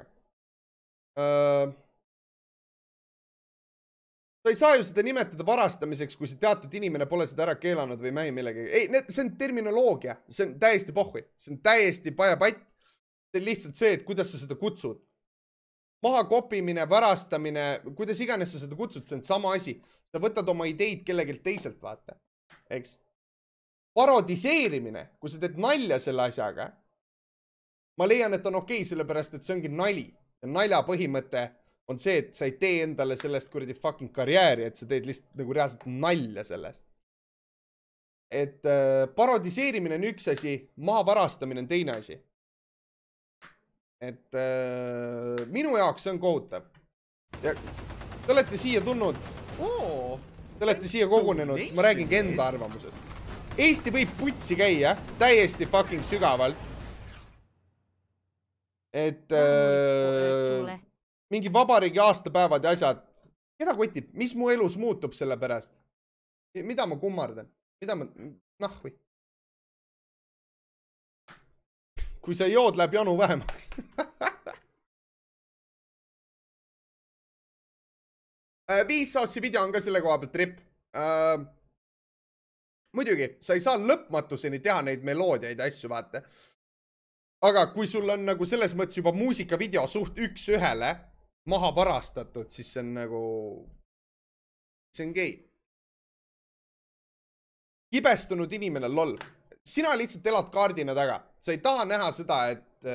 Sa ei saa ju seda nimetada varastamiseks, kui see teatud inimene pole seda ära keelanud või mähi millegagi. Ei, see on terminoloogia. See on täiesti pohhui. See on täiesti pajapatt. See on lihtsalt see, et kuidas sa seda kutsud. Maha kopimine, varastamine, kuidas iganes sa seda kutsud, see on sama asi. Sa võtad oma ideid kellegelt teiselt, vaata. Eks? Parodiseerimine, kui sa teed nalja selle asjaga, ma leian, et on okei, sellepärast, et see ongi nali. Ja nalja põhimõte on see, et sa ei tee endale sellest kuradi fucking karjääri, et sa teed lihtsalt nagu reaalselt nalja sellest. Et parodiseerimine on üks asi, maha varastamine on teine asi. Et minu jaoks see on kohutav. Ja te olete siia tulnud, te olete siia kogunenud, siis ma räägingi enda arvamusest. Eesti võib putsi käia täiesti fucking sügavalt. Et mingi vabariigi aastapäevad ja asjad. Keda kotib? Mis mu elus muutub selle pärast? Mida ma kummardan? Mida ma... Nahvi. Kui sa jood, läheb janu vähemaks. Viissaassi video on ka selle koha pealt trip. Muidugi, sa ei saa lõpmatuseni teha neid meloodiaid asju, vaata. Aga kui sul on nagu selles mõttes juba muusikavideo suht üks ühele maha varastatud, siis see on nagu... See on gei. Kibestunud inimene, lol. Sina lihtsalt elad kaardina taga. Sa ei taha näha seda, et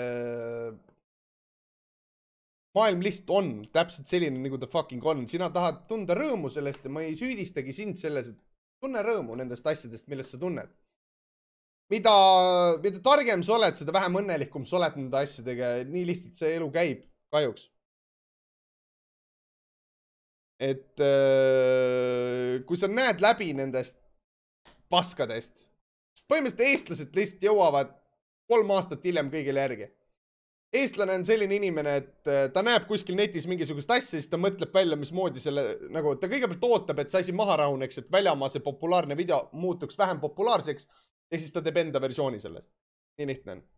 maailm lihtsalt on täpselt selline, nagu ta fucking on. Sina tahad tunda rõõmu sellest ja ma ei süüdistagi sind selles, et tunne rõõmu nendest asjadest, millest sa tunned. Mida targem sa oled, seda vähem õnnelikum sa oled nende asjadega. Nii lihtsalt see elu käib, kahjuks. Et kui sa näed läbi nendest paskadest, sest põhimõtteliselt eestlased lihtsalt jõuavad 3 aastat hiljem kõigile järgi. Eestlane on selline inimene, et ta näeb kuskil netis mingisugust asja, siis ta mõtleb välja, mismoodi selle, nagu ta kõigepealt ootab, et see asi maha rahuneks, et väljamaa see populaarne video muutuks vähem populaarseks ja siis ta teeb enda versiooni sellest. Nii lihtne on.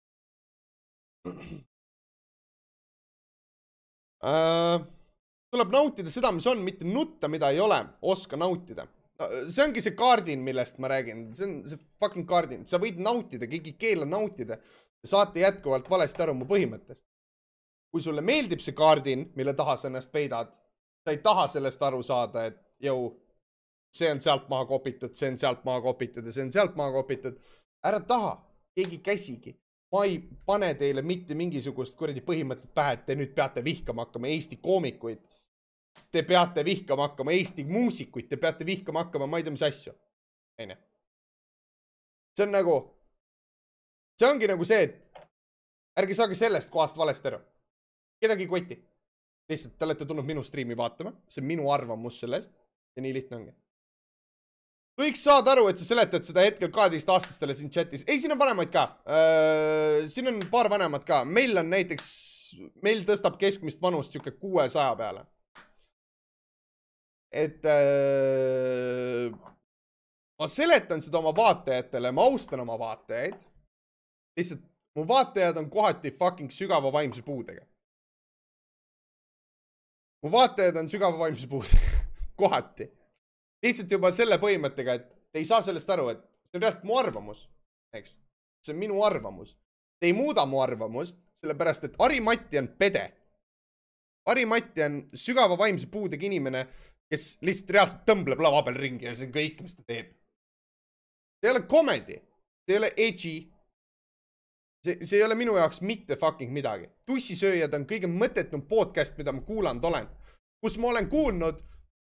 Tuleb nautida seda, mis on, mitte nutta, mida ei ole, oska nautida. See ongi see kaardin, millest ma räägin. See on see fucking kaardin. Sa võid nautida, keegi keela nautida. Saate jätkuvalt valesti aru mu põhimõttest. Kui sulle meeldib see kaardin, mille taha sa ennast peidad, sa ei taha sellest aru saada, et jõu, see on sealt maha kopitud, see on sealt maha kopitud ja see on sealt maha kopitud. Ära taha, keegi käsigi. Ma ei pane teile mitte mingisugust kuradi põhimõtet pähe, et te nüüd peate vihkama hakkama Eesti koomikuid. Te peate vihkama hakkama Eesti muusikuid, te peate vihkama hakkama, ma ei tea, mis asju. See on nagu, see ongi nagu see, et ärge saage sellest kohast valesti aru. Kedagi koti. lihtsalt te olete tulnud minu striimi vaatama, see on minu arvamus sellest ja nii lihtne ongi. Võiks saada aru, et sa seletad seda hetkel 12-aastastele siin chatis. Ei, siin on vanemaid ka. Siin on paar vanemad ka. Meil on näiteks, meil tõstab keskmist vanust siuke 600 peale. Et ma seletan seda oma vaatajatele, ma austan oma vaatajaid. Lihtsalt mu vaatajad on kohati fucking sügava vaimse puudega. Mu vaatajad on sügava vaimse puudega. Kohati. Lihtsalt juba selle põhimõttega, et te ei saa sellest aru, et see on reaalselt mu arvamus. Eks? See on minu arvamus. Te ei muuda mu arvamust, sellepärast, et Ari-Matti on pede. Ari-Matti on sügava vaimse puudega inimene, kes lihtsalt reaalselt tõmbleb lava peal ringi ja see on kõik, mis ta teeb. See ei ole comedy. See ei ole edgy. See ei ole minu jaoks mitte fucking midagi. Tussisööjad on kõige mõttetum podcast, mida ma kuulanud olen. Kus ma olen kuulnud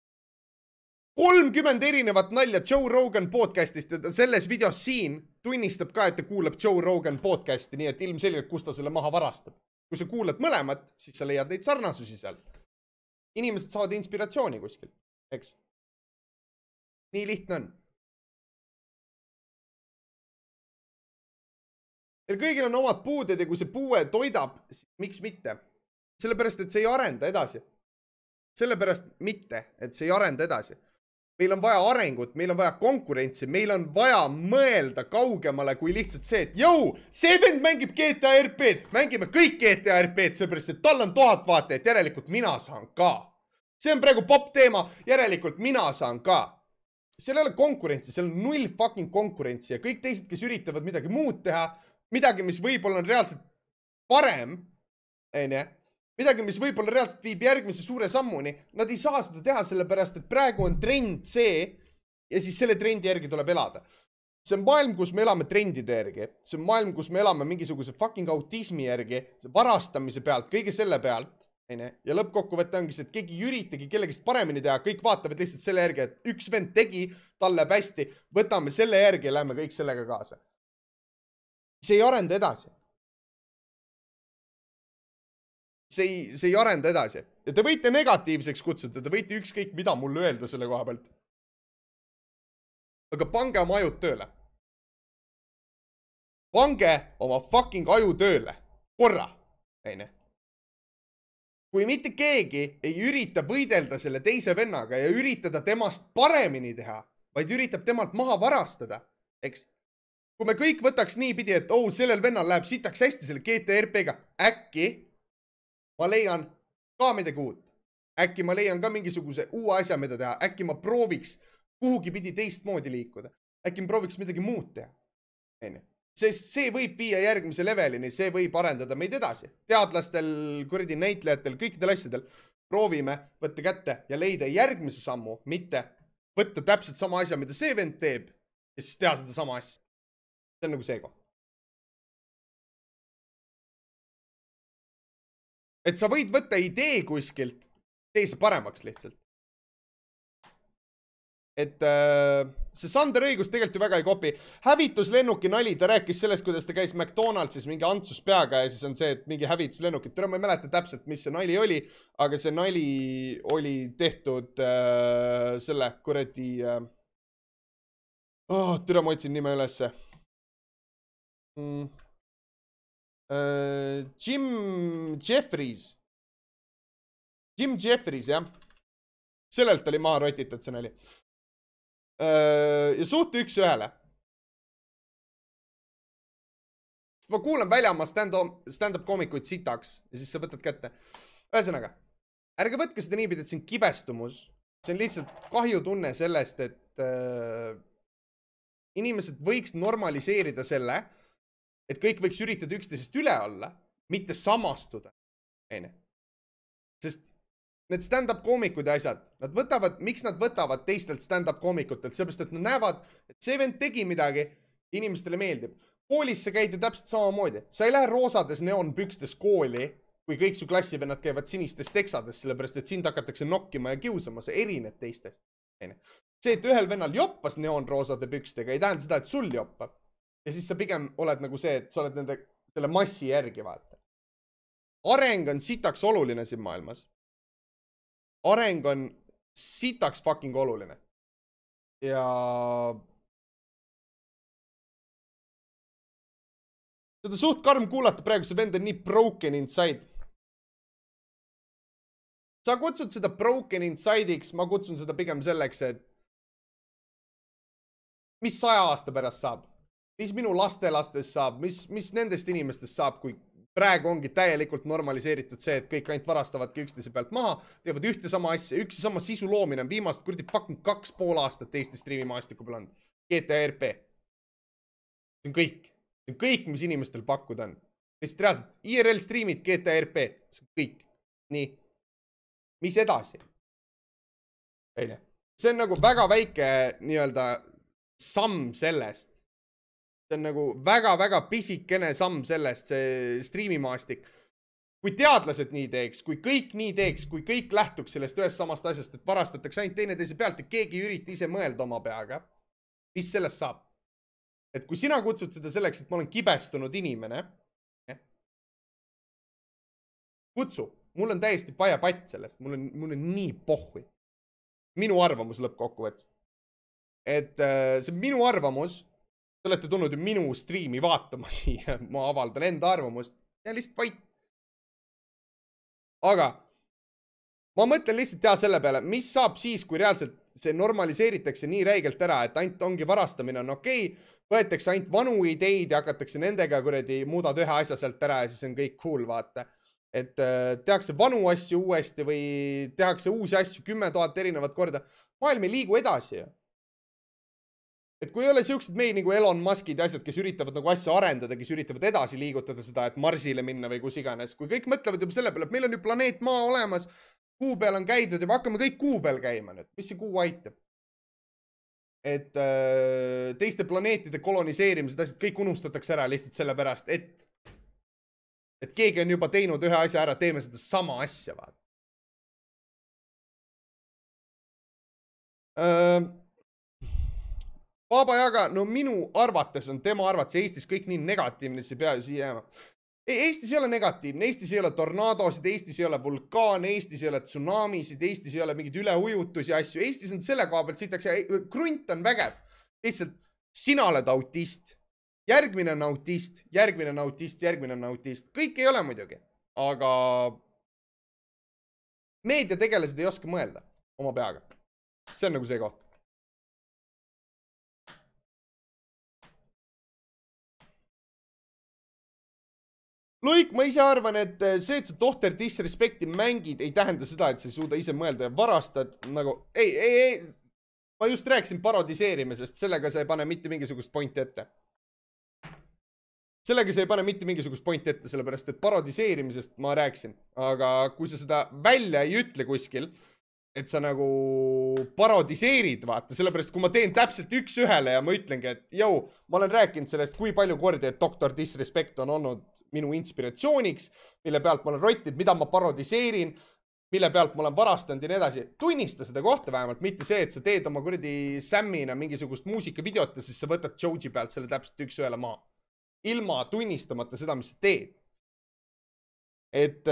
30 erinevat nalja Joe Rogan podcastist ja selles videos siin tunnistab ka, et ta kuulab Joe Rogan podcasti, nii et ilmselgelt, kus ta selle maha varastab. Kui sa kuulad mõlemat, siis sa leiad neid sarnasusi sealt. Inimesed saavad inspiratsiooni kuskil, eks? Nii lihtne on. Teil kõigil on omad puuded ja kui see puue toidab, miks mitte? Sellepärast, et see ei arenda edasi. Sellepärast mitte, et see ei arenda edasi. Meil on vaja arengut, meil on vaja konkurentsi, meil on vaja mõelda kaugemale kui lihtsalt see, et jõu, see vend mängib GTA RP-d, mängime kõik GTA RP-d, sellepärast, et tal on 1000 vaatajat, järelikult mina saan ka. See on praegu pop teema, järelikult mina saan ka. Seal ei ole konkurentsi, seal on 0 fucking konkurentsi ja kõik teised, kes üritavad midagi muud teha, midagi, mis võib-olla on reaalselt parem, midagi, mis võib-olla reaalselt viib järgmise suure sammuni, nad ei saa seda teha sellepärast, et praegu on trend see ja siis selle trendi järgi tuleb elada. See on maailm, kus me elame trendide järgi. See on maailm, kus me elame mingisuguse fucking autismi järgi, varastamise pealt, kõige selle pealt. Ja lõppkokkuvõte ongi see, et keegi ei üritagi kellegist paremini teha, kõik vaatavad lihtsalt selle järgi, et üks vend tegi, tal läheb hästi, võtame selle järgi ja lähme kõik sellega kaasa. See ei arenda edasi. See ei arenda edasi. Ja te võite negatiivseks kutsuda, te võite ükskõik mida mulle öelda selle koha pealt. Aga pange oma ajud tööle. Pange oma fucking aju tööle. Korra. Kui mitte keegi ei ürita võidelda selle teise vennaga ja üritada temast paremini teha, vaid üritab temalt maha varastada, eks? Kui me kõik võtaks niipidi, et sellel vennal läheb sitaks hästi selle GTRP-ga, äkki ma leian ka midagi uut. Äkki ma leian ka mingisuguse uue asja, mida teha. Äkki ma prooviks kuhugi pidi teistmoodi liikuda. Äkki ma prooviks midagi muud teha. Sest see võib viia järgmise levelini, see võib arendada meid edasi. Teadlastel, kuradi näitlejatel, kõikidel asjadel proovime võtta kätte ja leida järgmise sammu, mitte võtta täpselt sama asja, mida see vend teeb ja siis teha seda sama asja. See on nagu see koht. Et sa võid võtta idee kuskilt, tee see paremaks lihtsalt. Et see Sander õigus tegelikult ju väga ei kopi. Hävituslennuki nali, ta rääkis sellest, kuidas ta käis McDonaldsis mingi antsus peaga ja siis on see, et mingi hävituslennukit. Tere, ma ei mäleta täpselt, mis see nali oli, aga see nali oli tehtud selle kuradi... Tere, ma otsin nime ülesse. Jim Jeffries, jah. Sellelt oli maha rotitud see nali. Ja suht üks ühele. Ma kuulan väljamaa stand-up koomikuid sitaks ja siis sa võtad kätte. Ühesõnaga, ärge võtke seda niipidi, et see on kibestumus. See on lihtsalt kahjutunne sellest, et inimesed võiks normaliseerida selle, et kõik võiks üritada üksteisest üle olla, mitte samastuda. Sest need stand-up koomikud ja asjad, miks nad võtavad teistelt stand-up koomikutelt? Sellepärast, et nad näevad, et see vend tegi midagi, inimestele meeldib. Koolis sa käid ju täpselt samamoodi. Sa ei lähe roosades neonpükstes kooli, kui kõik su klassivennad käivad sinistes teksades, sellepärast, et sind hakatakse nokkima ja kiusama, sa erined teistest. See, et ühel vennal joppas neonroosade pükstega, ei tähenda seda, et sul joppab. Ja siis sa pigem oled nagu see, et sa oled selle massi järgi vaata. Areng on sitaks oluline siin maailmas. areng on sitaks fucking oluline. Ja seda suht karm kuulata praegu, see vend on nii broken inside. Sa kutsud seda broken inside'iks, ma kutsun seda pigem selleks, et mis 100 aasta pärast saab? Mis minu lastelastes saab? Mis nendest inimestest saab, kui praegu ongi täielikult normaliseeritud see, et kõik ainult varastavadki üksteise pealt maha, teevad ühte sama asja, üks ja sama sisu loomine on viimast kuradi fucking 2,5 aastat Eesti striimimaastiku peal on. GTA RP. See on kõik. See on kõik, mis inimestel pakkuda on. Lihtsalt reaalselt, IRL striimid, GTA RP. See on kõik. Nii. Mis edasi? See on nagu väga väike nii-öelda samm sellest. See on nagu väga-väga pisikene samm sellest, see striimimaastik. Kui teadlased nii teeks, kui kõik nii teeks, kui kõik lähtuks sellest ühest samast asjast, et varastatakse ainult teineteise pealt ja keegi ei ürita ise mõelda oma peaga, mis sellest saab? Et kui sina kutsud seda selleks, et ma olen kibestunud inimene, kutsu, mul on täiesti pajapatt sellest, mul on nii pohhui. Minu arvamus lõppkokkuvõttes. Et see minu arvamus, te olete tulnud ju minu striimi vaatama siia, ma avaldan enda arvamust ja lihtsalt vait. Aga ma mõtlen lihtsalt teha selle peale, mis saab siis, kui reaalselt see normaliseeritakse nii räigelt ära, et ainult ongi varastamine on okei, võetakse ainult vanu ideid ja hakatakse nendega kuradi muudad ühe asja sealt ära ja siis on kõik cool, vaata. Et tehakse vanu asju uuesti või tehakse uusi asju 10 000 erinevat korda. Maailm ei liigu edasi. Et kui ei ole siuksed meil nagu Elon Muskid ja asjad, kes üritavad nagu asja arendada, kes üritavad edasi liigutada seda, et Marsile minna või kus iganes. Kui kõik mõtlevad juba selle peale, et meil on ju planeet maa olemas, kuu peal on käidud ja hakkame kõik kuu peal käima nüüd. Mis see kuu aitab? Et teiste planeetide koloniseerimised asjad kõik unustatakse ära lihtsalt selle pärast, et keegi on juba teinud ühe asja ära, teeme seda sama asja, vaat. Vaba jaga, no minu arvates on tema arvates Eestis kõik nii negatiivne, see pea ju siia jääma. Eestis ei ole negatiivne, Eestis ei ole tornaadosid, Eestis ei ole vulkaane, Eestis ei ole tsunamisid, Eestis ei ole mingid üleujutusi asju. Eestis on selle koha pealt siitaks, krunt on vägev. Lihtsalt sina oled autist, järgmine on autist, järgmine on autist, järgmine on autist. Kõik ei ole muidugi, aga meediategelased ei oska mõelda oma peaga. See on nagu see koht. Luik, ma ise arvan, et see, et sa tohter disrespekti mängid, ei tähenda seda, et sa ei suuda ise mõelda ja varastad nagu, ei, ma just rääkisin parodiseerimisest, sellega sa ei pane mitte mingisugust pointi ette. Sellega sa ei pane mitte mingisugust pointi ette, sellepärast, et parodiseerimisest ma rääkisin, aga kui sa seda välja ei ütle kuskil, et sa nagu parodiseerid, vaata, sellepärast, kui ma teen täpselt üks ühele ja ma ütlengi, et jõu, ma olen rääkinud sellest, kui palju kordi, et Dr. Disrespect on olnud minu inspiratsiooniks, mille pealt ma olen rottinud, mida ma parodiseerin, mille pealt ma olen varastanud ja nii edasi. Tunnista seda kohta vähemalt, mitte see, et sa teed oma kuradi Sammina mingisugust muusikavideot ja siis sa võtad Joji pealt selle täpselt üks ühele maa. Ilma tunnistamata seda, mis sa teed. Et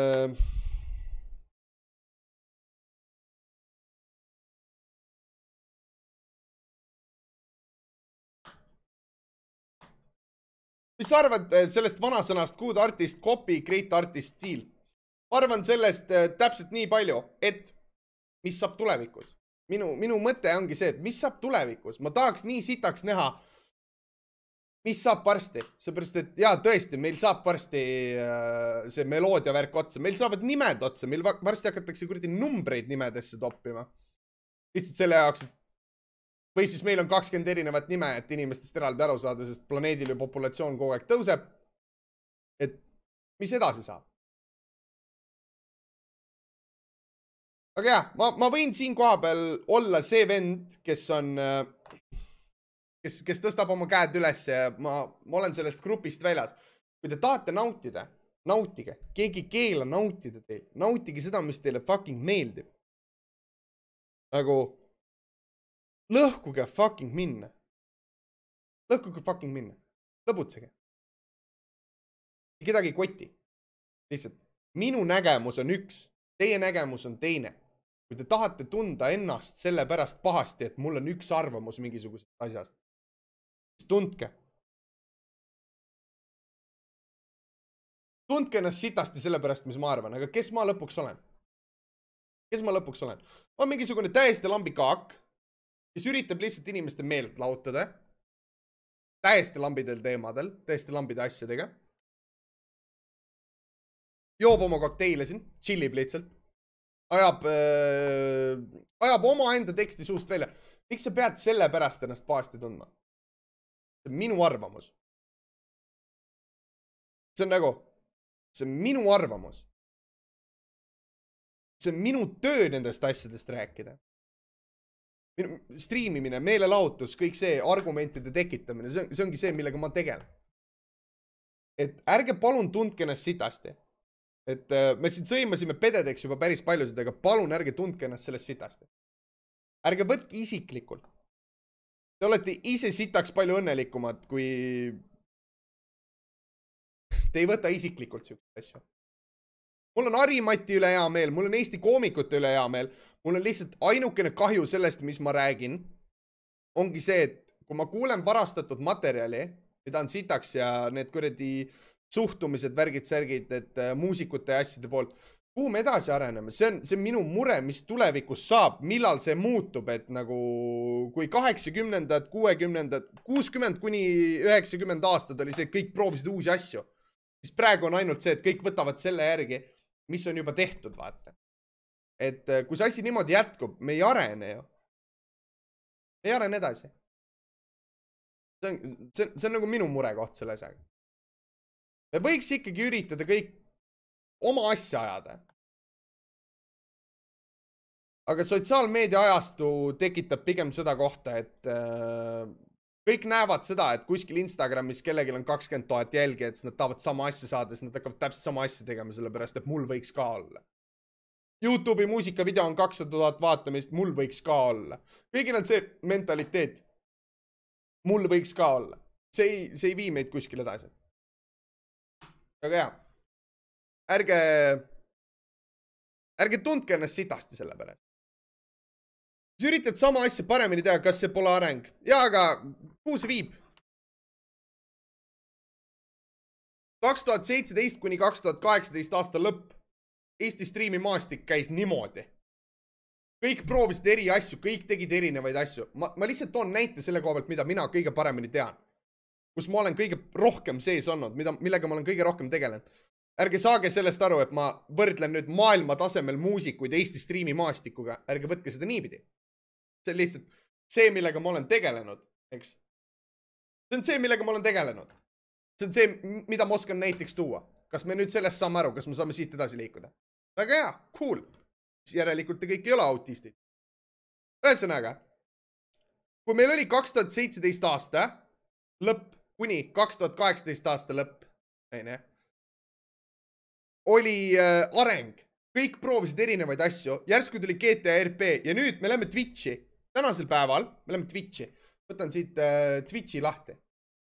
mis sa arvad sellest vanasõnast good artist, copy, great artist, stiil? Ma arvan sellest täpselt nii palju, et mis saab tulevikus. Minu mõte ongi see, et mis saab tulevikus. Ma tahaks nii sitaks näha, mis saab varsti. Seepärast, et jaa, tõesti, meil saab varsti see meloodia värk otsa. Meil saavad nimed otsa, meil varsti hakatakse kuradi numbreid nimedesse toppima. Lihtsalt selle jaoks, et või siis meil on 20 erinevat nime, et inimestest eraldi aru saada, sest planeedil ju populatsioon kogu aeg tõuseb. Et mis edasi saab? Aga jah, ma võin siin koha peal olla see vend, kes on, kes tõstab oma käed üles ja ma olen sellest grupist väljas. Kui te tahate nautida, nautige. Keegi keela nautida teil. Nautige seda, mis teile fucking meeldib. Nagu lõhkuge fucking minna. Lõhkuge fucking minna. Lõbutsege. Kedagi ei koti. Lihtsalt. Minu nägemus on üks. Teie nägemus on teine. kui te tahate tunda ennast selle pärast pahasti, et mul on üks arvamus mingisugusest asjast, siis tundke. Tundke ennast sitasti selle pärast, mis ma arvan, aga kes ma lõpuks olen? Kes ma lõpuks olen? Ma olen mingisugune täiesti lambi kaak, kes üritab lihtsalt inimeste meelt lahutada. Täiesti lambidel teemadel, täiesti lambide asjadega. Joob oma kokteile siin, chillib lihtsalt. Ajab oma enda teksti suust välja. Miks sa pead selle pärast ennast pahasti tundma? See on minu arvamus. See on minu arvamus. See on minu töö nendest asjadest rääkida. Striimimine, meelelahutus, kõik see argumentide tekitamine, see ongi see, millega ma tegelen. Et ärge palun tundke ennast sitasti. Et me siin sõimasime pededeks juba päris paljusid, aga palun ärge tundke ennast sellest sitasti. Ärge võtke isiklikult. Te olete ise sitaks palju õnnelikumad, kui te ei võta isiklikult siukest asju. Mul on Harimati üle hea meel, mul on Eesti koomikute üle hea meel, mul on lihtsalt ainukene kahju sellest, mis ma räägin, ongi see, et kui ma kuulen varastatud materjali, mida on sitaks ja need kuradi suhtumised, värgid, särgid, et muusikute ja asjade poolt, kuhu me edasi areneme, see on minu mure, mis tulevikus saab, millal see muutub, et nagu kui 80-ndad, 60-ndad, 60 kuni 90 aastad oli see, et kõik proovisid uusi asju, siis praegu on ainult see, et kõik võtavad selle järgi, mis on juba tehtud, vaata. Et kui see asi niimoodi jätkub, me ei arene ju. Me ei arene edasi. See on nagu minu mure koht selle asjaga. Me võiks ikkagi üritada kõik oma asja ajada. Aga sotsiaalmeedia ajastu tekitab pigem seda kohta, et kõik näevad seda, et kuskil Instagramis kellelgi on 20 000 jälgi, et nad tahavad sama asja saada, siis nad hakkavad täpselt sama asja tegema, sellepärast, et mul võiks ka olla. YouTube'i muusikavideo on 200 000 vaatamist, mul võiks ka olla. Kõigil on see mentaliteet. Mul võiks ka olla. See ei vii meid kuskil edasi. Aga jah, ärge tundke ennast sitasti selle pärast. Sa üritad sama asja paremini teha, kas see pole areng? Ja, aga kuhu see viib? 2017 kuni 2018 aasta lõpp Eesti striimimaastik käis niimoodi. Kõik proovisid eri asju, kõik tegid erinevaid asju. Ma lihtsalt toon näite selle koha pealt, mida mina kõige paremini tean. Kus ma olen kõige rohkem sees olnud, millega ma olen kõige rohkem tegelenud. Ärge saage sellest aru, et ma võrdlen nüüd maailma tasemel muusikuid Eesti striimimaastikuga. Ärge võtke seda niipidi. See on lihtsalt see, millega ma olen tegelenud, eks? See on see, millega ma olen tegelenud. See on see, mida ma oskan näiteks tuua. Kas me nüüd sellest saame aru, kas me saame siit edasi liikuda? Väga hea, cool. Järelikult te kõik ei ole autistid. Ühesõnaga, kui meil oli 2017 aasta lõpp kuni 2018 aasta lõpp, oli areng. Kõik proovisid erinevaid asju. Järsku tuli GTA RP ja nüüd me läheme Twitchi. Tänasel päeval me läheme Twitchi. Võtan siit Twitchi lahti.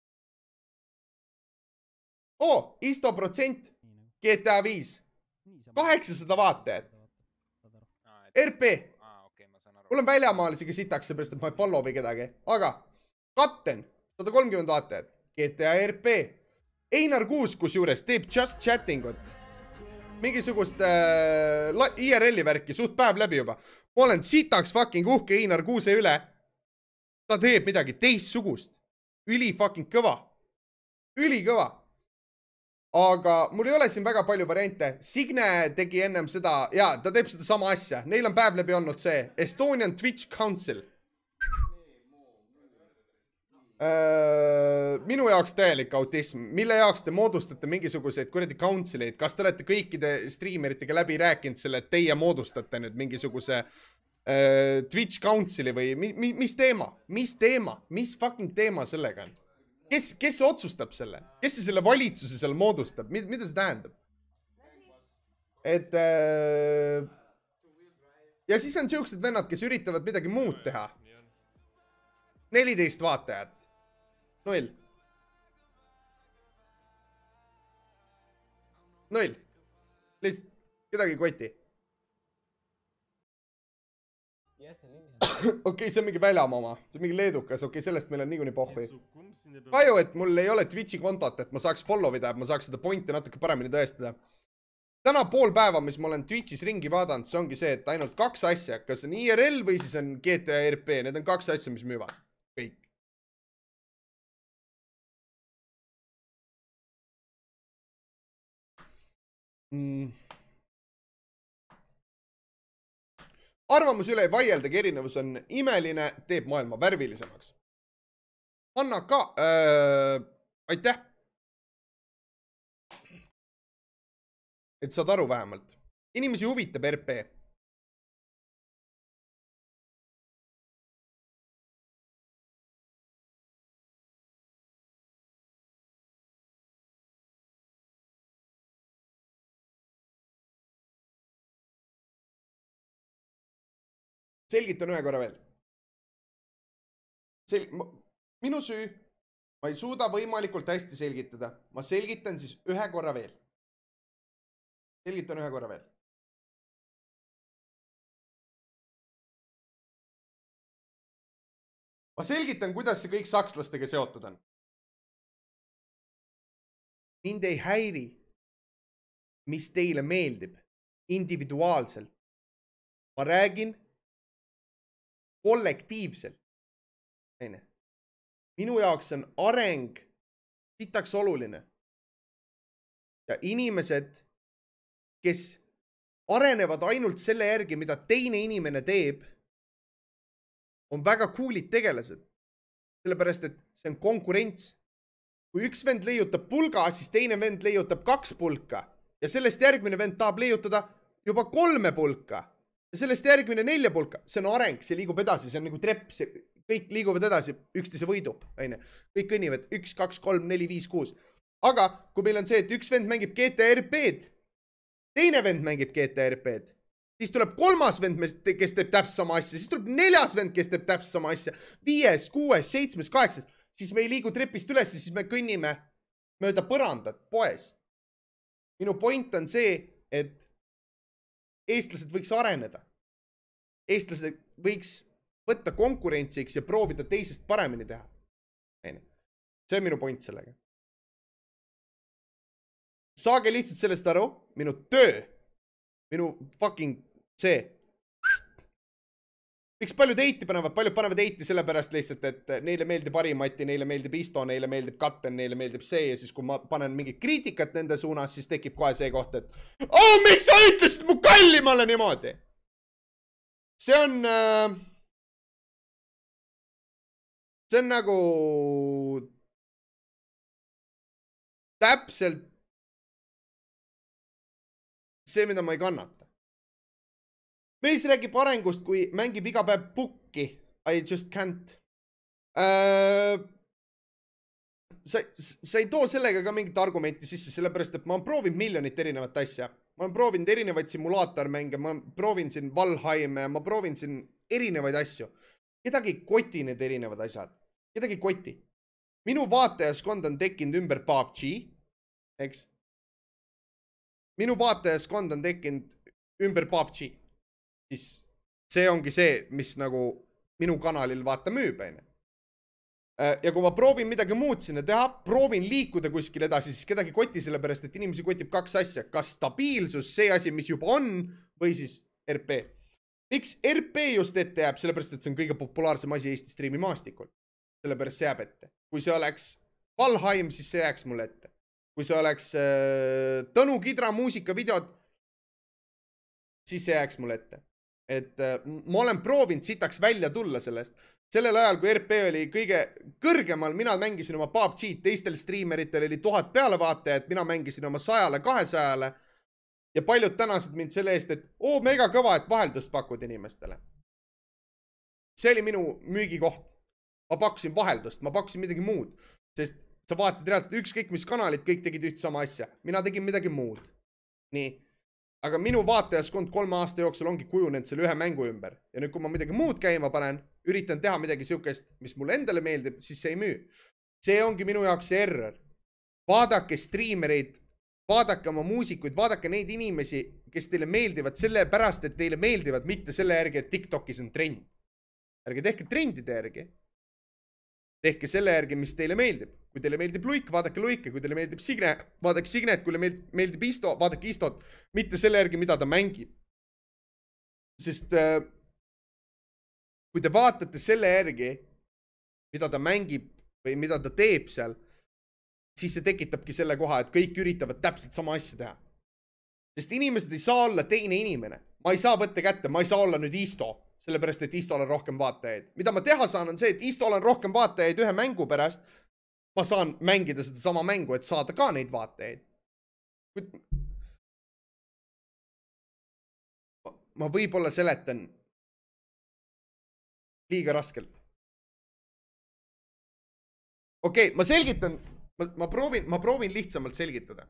Isto protsent GTA 5. 800 vaatajat. RP. Mul on väljamaalisiga sitaks, seepärast, et ma ei follow või kedagi. Aga Katten, 130 vaatajat. GTA RP. Einar Kuus, kus juures, teeb just chattingut. Mingisugust IRL-i värki, suht päev läbi juba. Ma olen sitaks fucking uhke Einar Kuuse üle. Ta teeb midagi teistsugust. Üli fucking kõva. Üli kõva. Aga mul ei ole siin väga palju variante. Signe tegi ennem seda, ja ta teeb seda sama asja. Neil on päev läbi olnud see Estonian Twitch Council. Minu jaoks täielik autism. Mille jaoks te moodustate mingisuguseid kuradi councileid? Kas te olete kõikide streameritega läbi rääkinud selle, et teie moodustate nüüd mingisuguse Twitch Councili või mis teema? Mis teema? Mis fucking teema sellega on? Kes otsustab selle? Kes selle valitsuse seal moodustab? Mida see tähendab? Et ja siis on siuksed vennad, kes üritavad midagi muud teha. 14 vaatajat. 0. 0. Lihtsalt kedagi koti. Okei, see on mingi väljamaa oma. See on mingi leedukas. Okei, sellest meil on niikuinii pohvi. Kahju, et mul ei ole Twitchi kontot, et ma saaks follow vida, et ma saaks seda pointi natuke paremini tõestada. Täna pool päeva, mis ma olen Twitchis ringi vaadanud, see ongi see, et ainult 2 asja. Kas on IRL või siis on GTA RP. Need on 2 asja, mis müüvad. Kõik. Arvamus üle ei vaieldagi, erinevus on imeline, teeb maailma värvilisemaks. Anna ka, aitäh. Et saad aru vähemalt. Inimesi huvitab RP. Selgitan ühe korra veel. Minu süü. Ma ei suuda võimalikult hästi selgitada. Ma selgitan siis ühe korra veel. Selgitan ühe korra veel. Ma selgitan, kuidas see kõik sakslastega seotud on. Mind ei häiri, mis teile meeldib individuaalselt. Ma räägin kollektiivselt. Minu jaoks on areng sitaks oluline. Ja inimesed, kes arenevad ainult selle järgi, mida teine inimene teeb, on väga coolid tegelased. Sellepärast, et see on konkurents. Kui üks vend leiutab pulga, siis teine vend leiutab 2 pulka. Ja sellest järgmine vend tahab leiutada juba 3 pulka. Ja sellest järgmine 4 pulka. See on areng, see liigub edasi, see on nagu trepp. Kõik liiguvad edasi, üksteise võidub. Kõik kõnnivad 1, 2, 3, 4, 5, 6. Aga kui meil on see, et üks vend mängib GTA RP-d, teine vend mängib GTA RP-d, siis tuleb 3. vend, kes teeb täpselt sama asja, siis tuleb 4. vend, kes teeb täpselt sama asja, 5., 6., 7., 8., siis me ei liigu trepist üles, siis me kõnnime mööda põrandat poes. Minu point on see, et eestlased võiks areneda. Eestlased võiks võtta konkurentsiks ja proovida teisest paremini teha. See on minu point sellega. Saage lihtsalt sellest aru, minu töö, minu fucking see. Miks paljud eiti panevad? Paljud panevad eiti sellepärast lihtsalt, et neile meeldib Harimati, neile meeldib Isto, neile meeldib Katten, neile meeldib see ja siis kui ma panen mingit kriitikat nende suunas, siis tekib kohe see koht, et miks sa ütlesid mu kallimale niimoodi? See on nagu täpselt see, mida ma ei kannata. Mees räägib arengust, kui mängib iga päev pukki. I just can't. Sa ei too sellega ka mingit argumenti sisse, sellepärast, et ma olen proovinud miljonit erinevat asja. Ma olen proovinud erinevaid simulaatormänge, ma proovin siin Valheime, ma proovin siin erinevaid asju. Kedagi ei koti need erinevad asjad. Kedagi ei koti. Minu vaatajaskond on tekkinud ümber PUBG, eks? Minu vaatajaskond on tekkinud ümber PUBG. Siis see ongi see, mis nagu minu kanalil vaata müüb. Ja kui ma proovin midagi muud sinna teha, proovin liikuda kuskil edasi, siis kedagi koti sellepärast, et inimesi kotib 2 asja. Kas stabiilsus, see asi, mis juba on, või siis RP. Miks RP just ette jääb? Sellepärast, et see on kõige populaarsem asi Eesti striimi maastikul. Sellepärast see jääb ette. Kui see oleks Valheim, siis see jääks mulle ette. Kui see oleks Tõnu Kidra muusikavideod, siis see jääks mulle ette. Et ma olen proovinud sitaks välja tulla sellest. Sellel ajal, kui RP oli kõige kõrgemal, mina mängisin oma PUBG, teistel streameritel oli 1000 pealevaatajat, mina mängisin oma 100-le, 200-le ja paljud tänasid mind selle eest, et mega kõva, et vaheldust pakud inimestele. See oli minu müügikoht. Ma pakkusin vaheldust, ma pakkusin midagi muud, sest sa vaatasid reaalselt ükskõik mis kanalit, kõik tegid üht sama asja. Mina tegin midagi muud. Nii. Aga minu vaatajaskond 3 aasta jooksul ongi kujunenud selle ühe mängu ümber. Ja nüüd, kui ma midagi muud käima panen, üritan teha midagi siukest, mis mulle endale meeldib, siis see ei müü. See ongi minu jaoks see error. Vaadake streamereid, vaadake oma muusikuid, vaadake neid inimesi, kes teile meeldivad sellepärast, et teile meeldivad, mitte selle järgi, et TikTokis on trend. Ärge tehke trendide järgi. Tehke selle järgi, mis teile meeldib. Kui teile meeldib Luik, vaadake Luike. Kui teile meeldib Signe, vaadake Signet. Kui teile meeldib Isto, vaadake Istot. Mitte selle järgi, mida ta mängib. Sest kui te vaatate selle järgi, mida ta mängib või mida ta teeb seal, siis see tekitabki selle koha, et kõik üritavad täpselt sama asja teha. Sest inimesed ei saa olla teine inimene. Ma ei saa võtta kätte, ma ei saa olla nüüd Isto, sellepärast, et Istol on rohkem vaatajaid. Mida ma teha saan, on see, et Istol on rohkem vaatajaid ühe mängu pärast. Ma saan mängida seda sama mängu, et saada ka neid vaatajaid. Ma võib-olla seletan liiga raskelt. Okei, ma selgitan. Ma proovin lihtsamalt selgitada.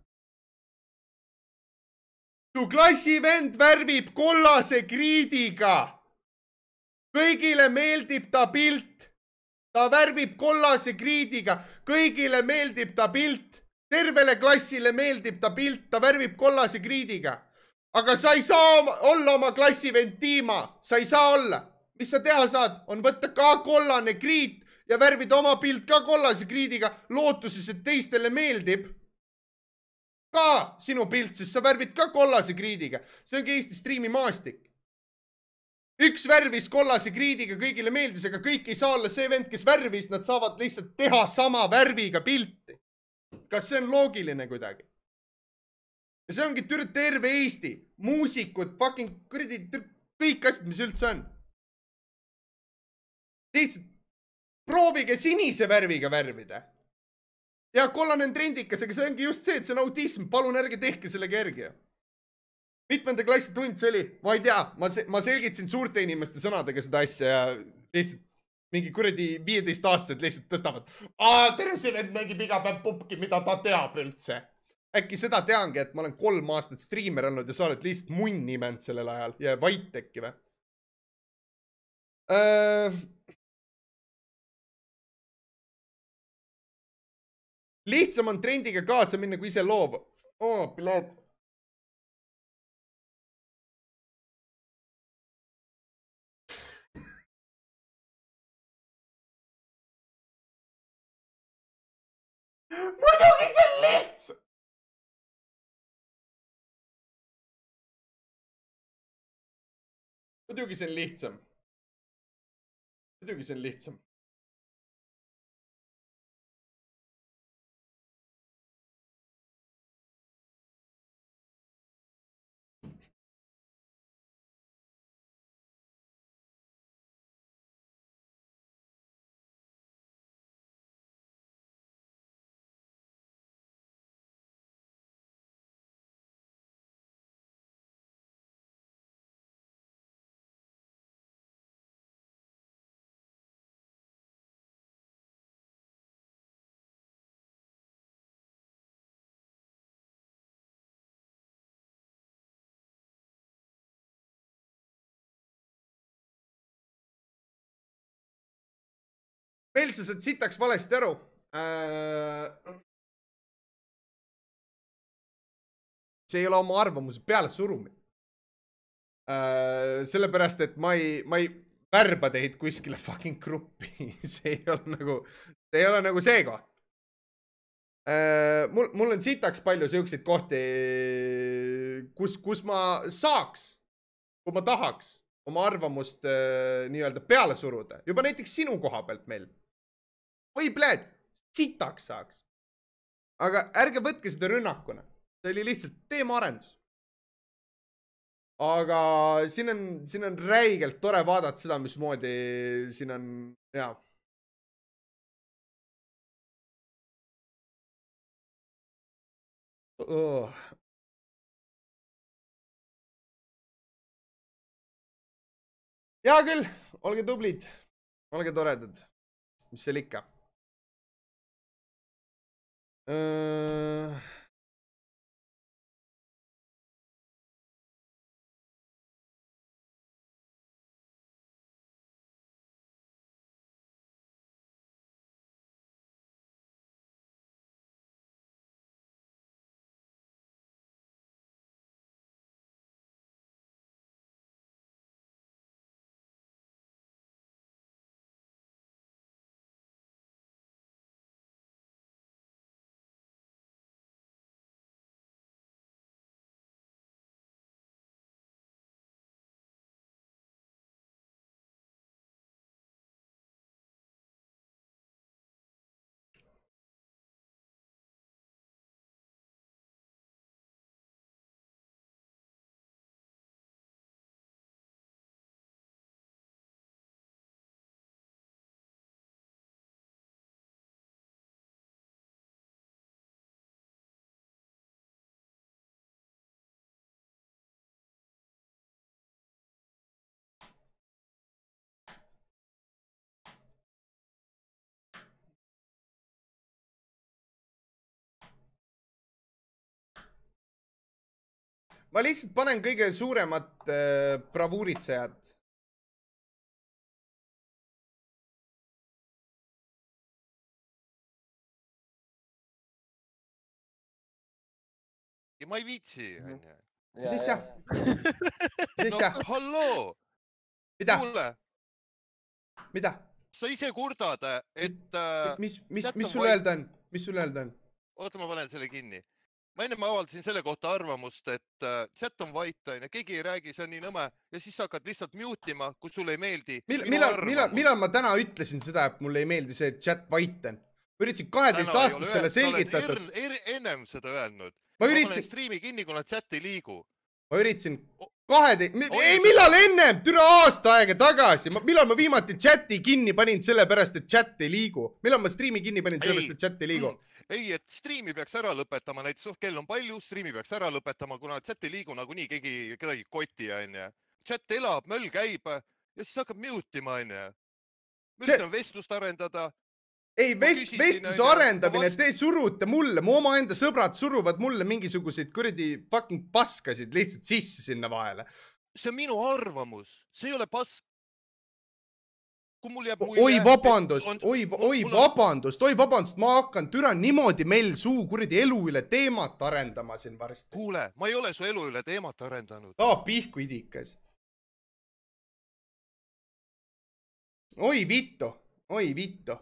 Su klassivend värvib kollase kriidiga. Kõigile meeldib ta pilt. Ta värvib kollase kriidiga. Kõigile meeldib ta pilt. Tervele klassile meeldib ta pilt. Ta värvib kollase kriidiga. Aga sa ei saa olla oma klassivend Tiima. Sa ei saa olla. Mis sa teha saad? On võtta ka kollane kriit ja värvida oma pilt ka kollase kriidiga lootuses, et teistele meeldib. Ka sinu pilt, sest sa värvid ka kollase kriidiga. See ongi Eesti striimi maastik. Üks värvis kollase kriidiga, kõigile meeldis, aga kõik ei saa olla see vend, kes värvis, nad saavad lihtsalt teha sama värviga pilti. Kas see on loogiline kuidagi? Ja see ongi terve Eesti. Muusikud, fucking kõik asjad, mis üldse on. Lihtsalt proovige sinise värviga värvida. Ja kollane on trendikas, aga see ongi just see, et see on autism. Palun ärge tehke sellega järgi. Mitmenda klassi tund see oli? Ma ei tea. Ma selgitsin suurte inimeste sõnadega seda asja ja lihtsalt mingi kuradi 15-aastased lihtsalt tõstavad. Tere, see vend mängib iga päev pupki, mida ta teab üldse. Äkki seda teangi, et ma olen 3 aastat striimer olnud ja sa oled lihtsalt munni imänd sellel ajal ja vait äkki või? Lihtsam on trendiga kaasa minna, kui ise loov. Piloot. Muidugi see on lihtsam. Muidugi see on lihtsam. Muidugi see on lihtsam. Meil sa saad sitaks valesti aru. See ei ole oma arvamuse peale surumine. Sellepärast, et ma ei värba teid kuskile fucking gruppi. See ei ole nagu see koht. Mul on sitaks palju siukseid kohti, kus ma saaks, kui ma tahaks oma arvamust nii-öelda peale suruda. Juba näiteks sinu koha pealt meil. Või pläed, sitaks saaks. Aga ärge võtke seda rünnakuna. See oli lihtsalt teemaarendus. Aga siin on räigelt tore vaadata seda, mismoodi siin on, jaa. Hea küll, olge tublid, olge toredad. Mis seal ikka? ma lihtsalt panen kõige suuremad bravuuritsejad. Ma ei viitsi, onju. Mis asja? Mis asja? Halloo! Mida? Kuule, Mida? sa ise kurdad, et... Mis sul öelda on? Mis sul öelda on? Oota, ma panen selle kinni. Ma enne avaldasin selle kohta arvamust, et chat on vait, onju. Keegi ei räägi, see on nii nõme. Ja siis sa hakkad lihtsalt mute'ima, kui sulle ei meeldi. Millal ma täna ütlesin seda, et mulle ei meeldi see, et chat vait on? Ma üritasin 12-aastastele selgitatud. Ennem seda öelnud. Ma panen striimi kinni, kuna chat ei liigu. Ma üritasin 12... Ei, millal ennem? Türa aasta aega tagasi. Millal ma viimati chati kinni panin sellepärast, et chat ei liigu? Millal ma striimi kinni panin sellepärast, et chat ei liigu? Ei, et striimi peaks ära lõpetama. Näiteks kell on palju, striimi peaks ära lõpetama, kuna chat ei liigu nagunii kedagi kotti, onju. Chat elab, möll käib ja siis hakkab mute'ima, onju. Ma üritan vestlust arendada. Ei, vestluse arendamine, te surute mulle, mu oma enda sõbrad suruvad mulle mingisuguseid kuradi fucking paskasid lihtsalt sisse sinna vahele. See on minu arvamus, see ei ole pask. Kui mul jääb oi vabandust, ma hakkan türa niimoodi meil suu kuradi elu üle teemat arendama siin varsti. Kuule, ma ei ole su elu üle teemat arendanud. Pihku idikas. Oi vitto.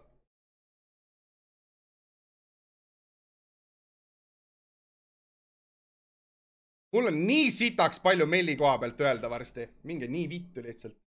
Mul on nii sitaks palju Melli koha pealt öelda varsti. Minge nii vittu lihtsalt.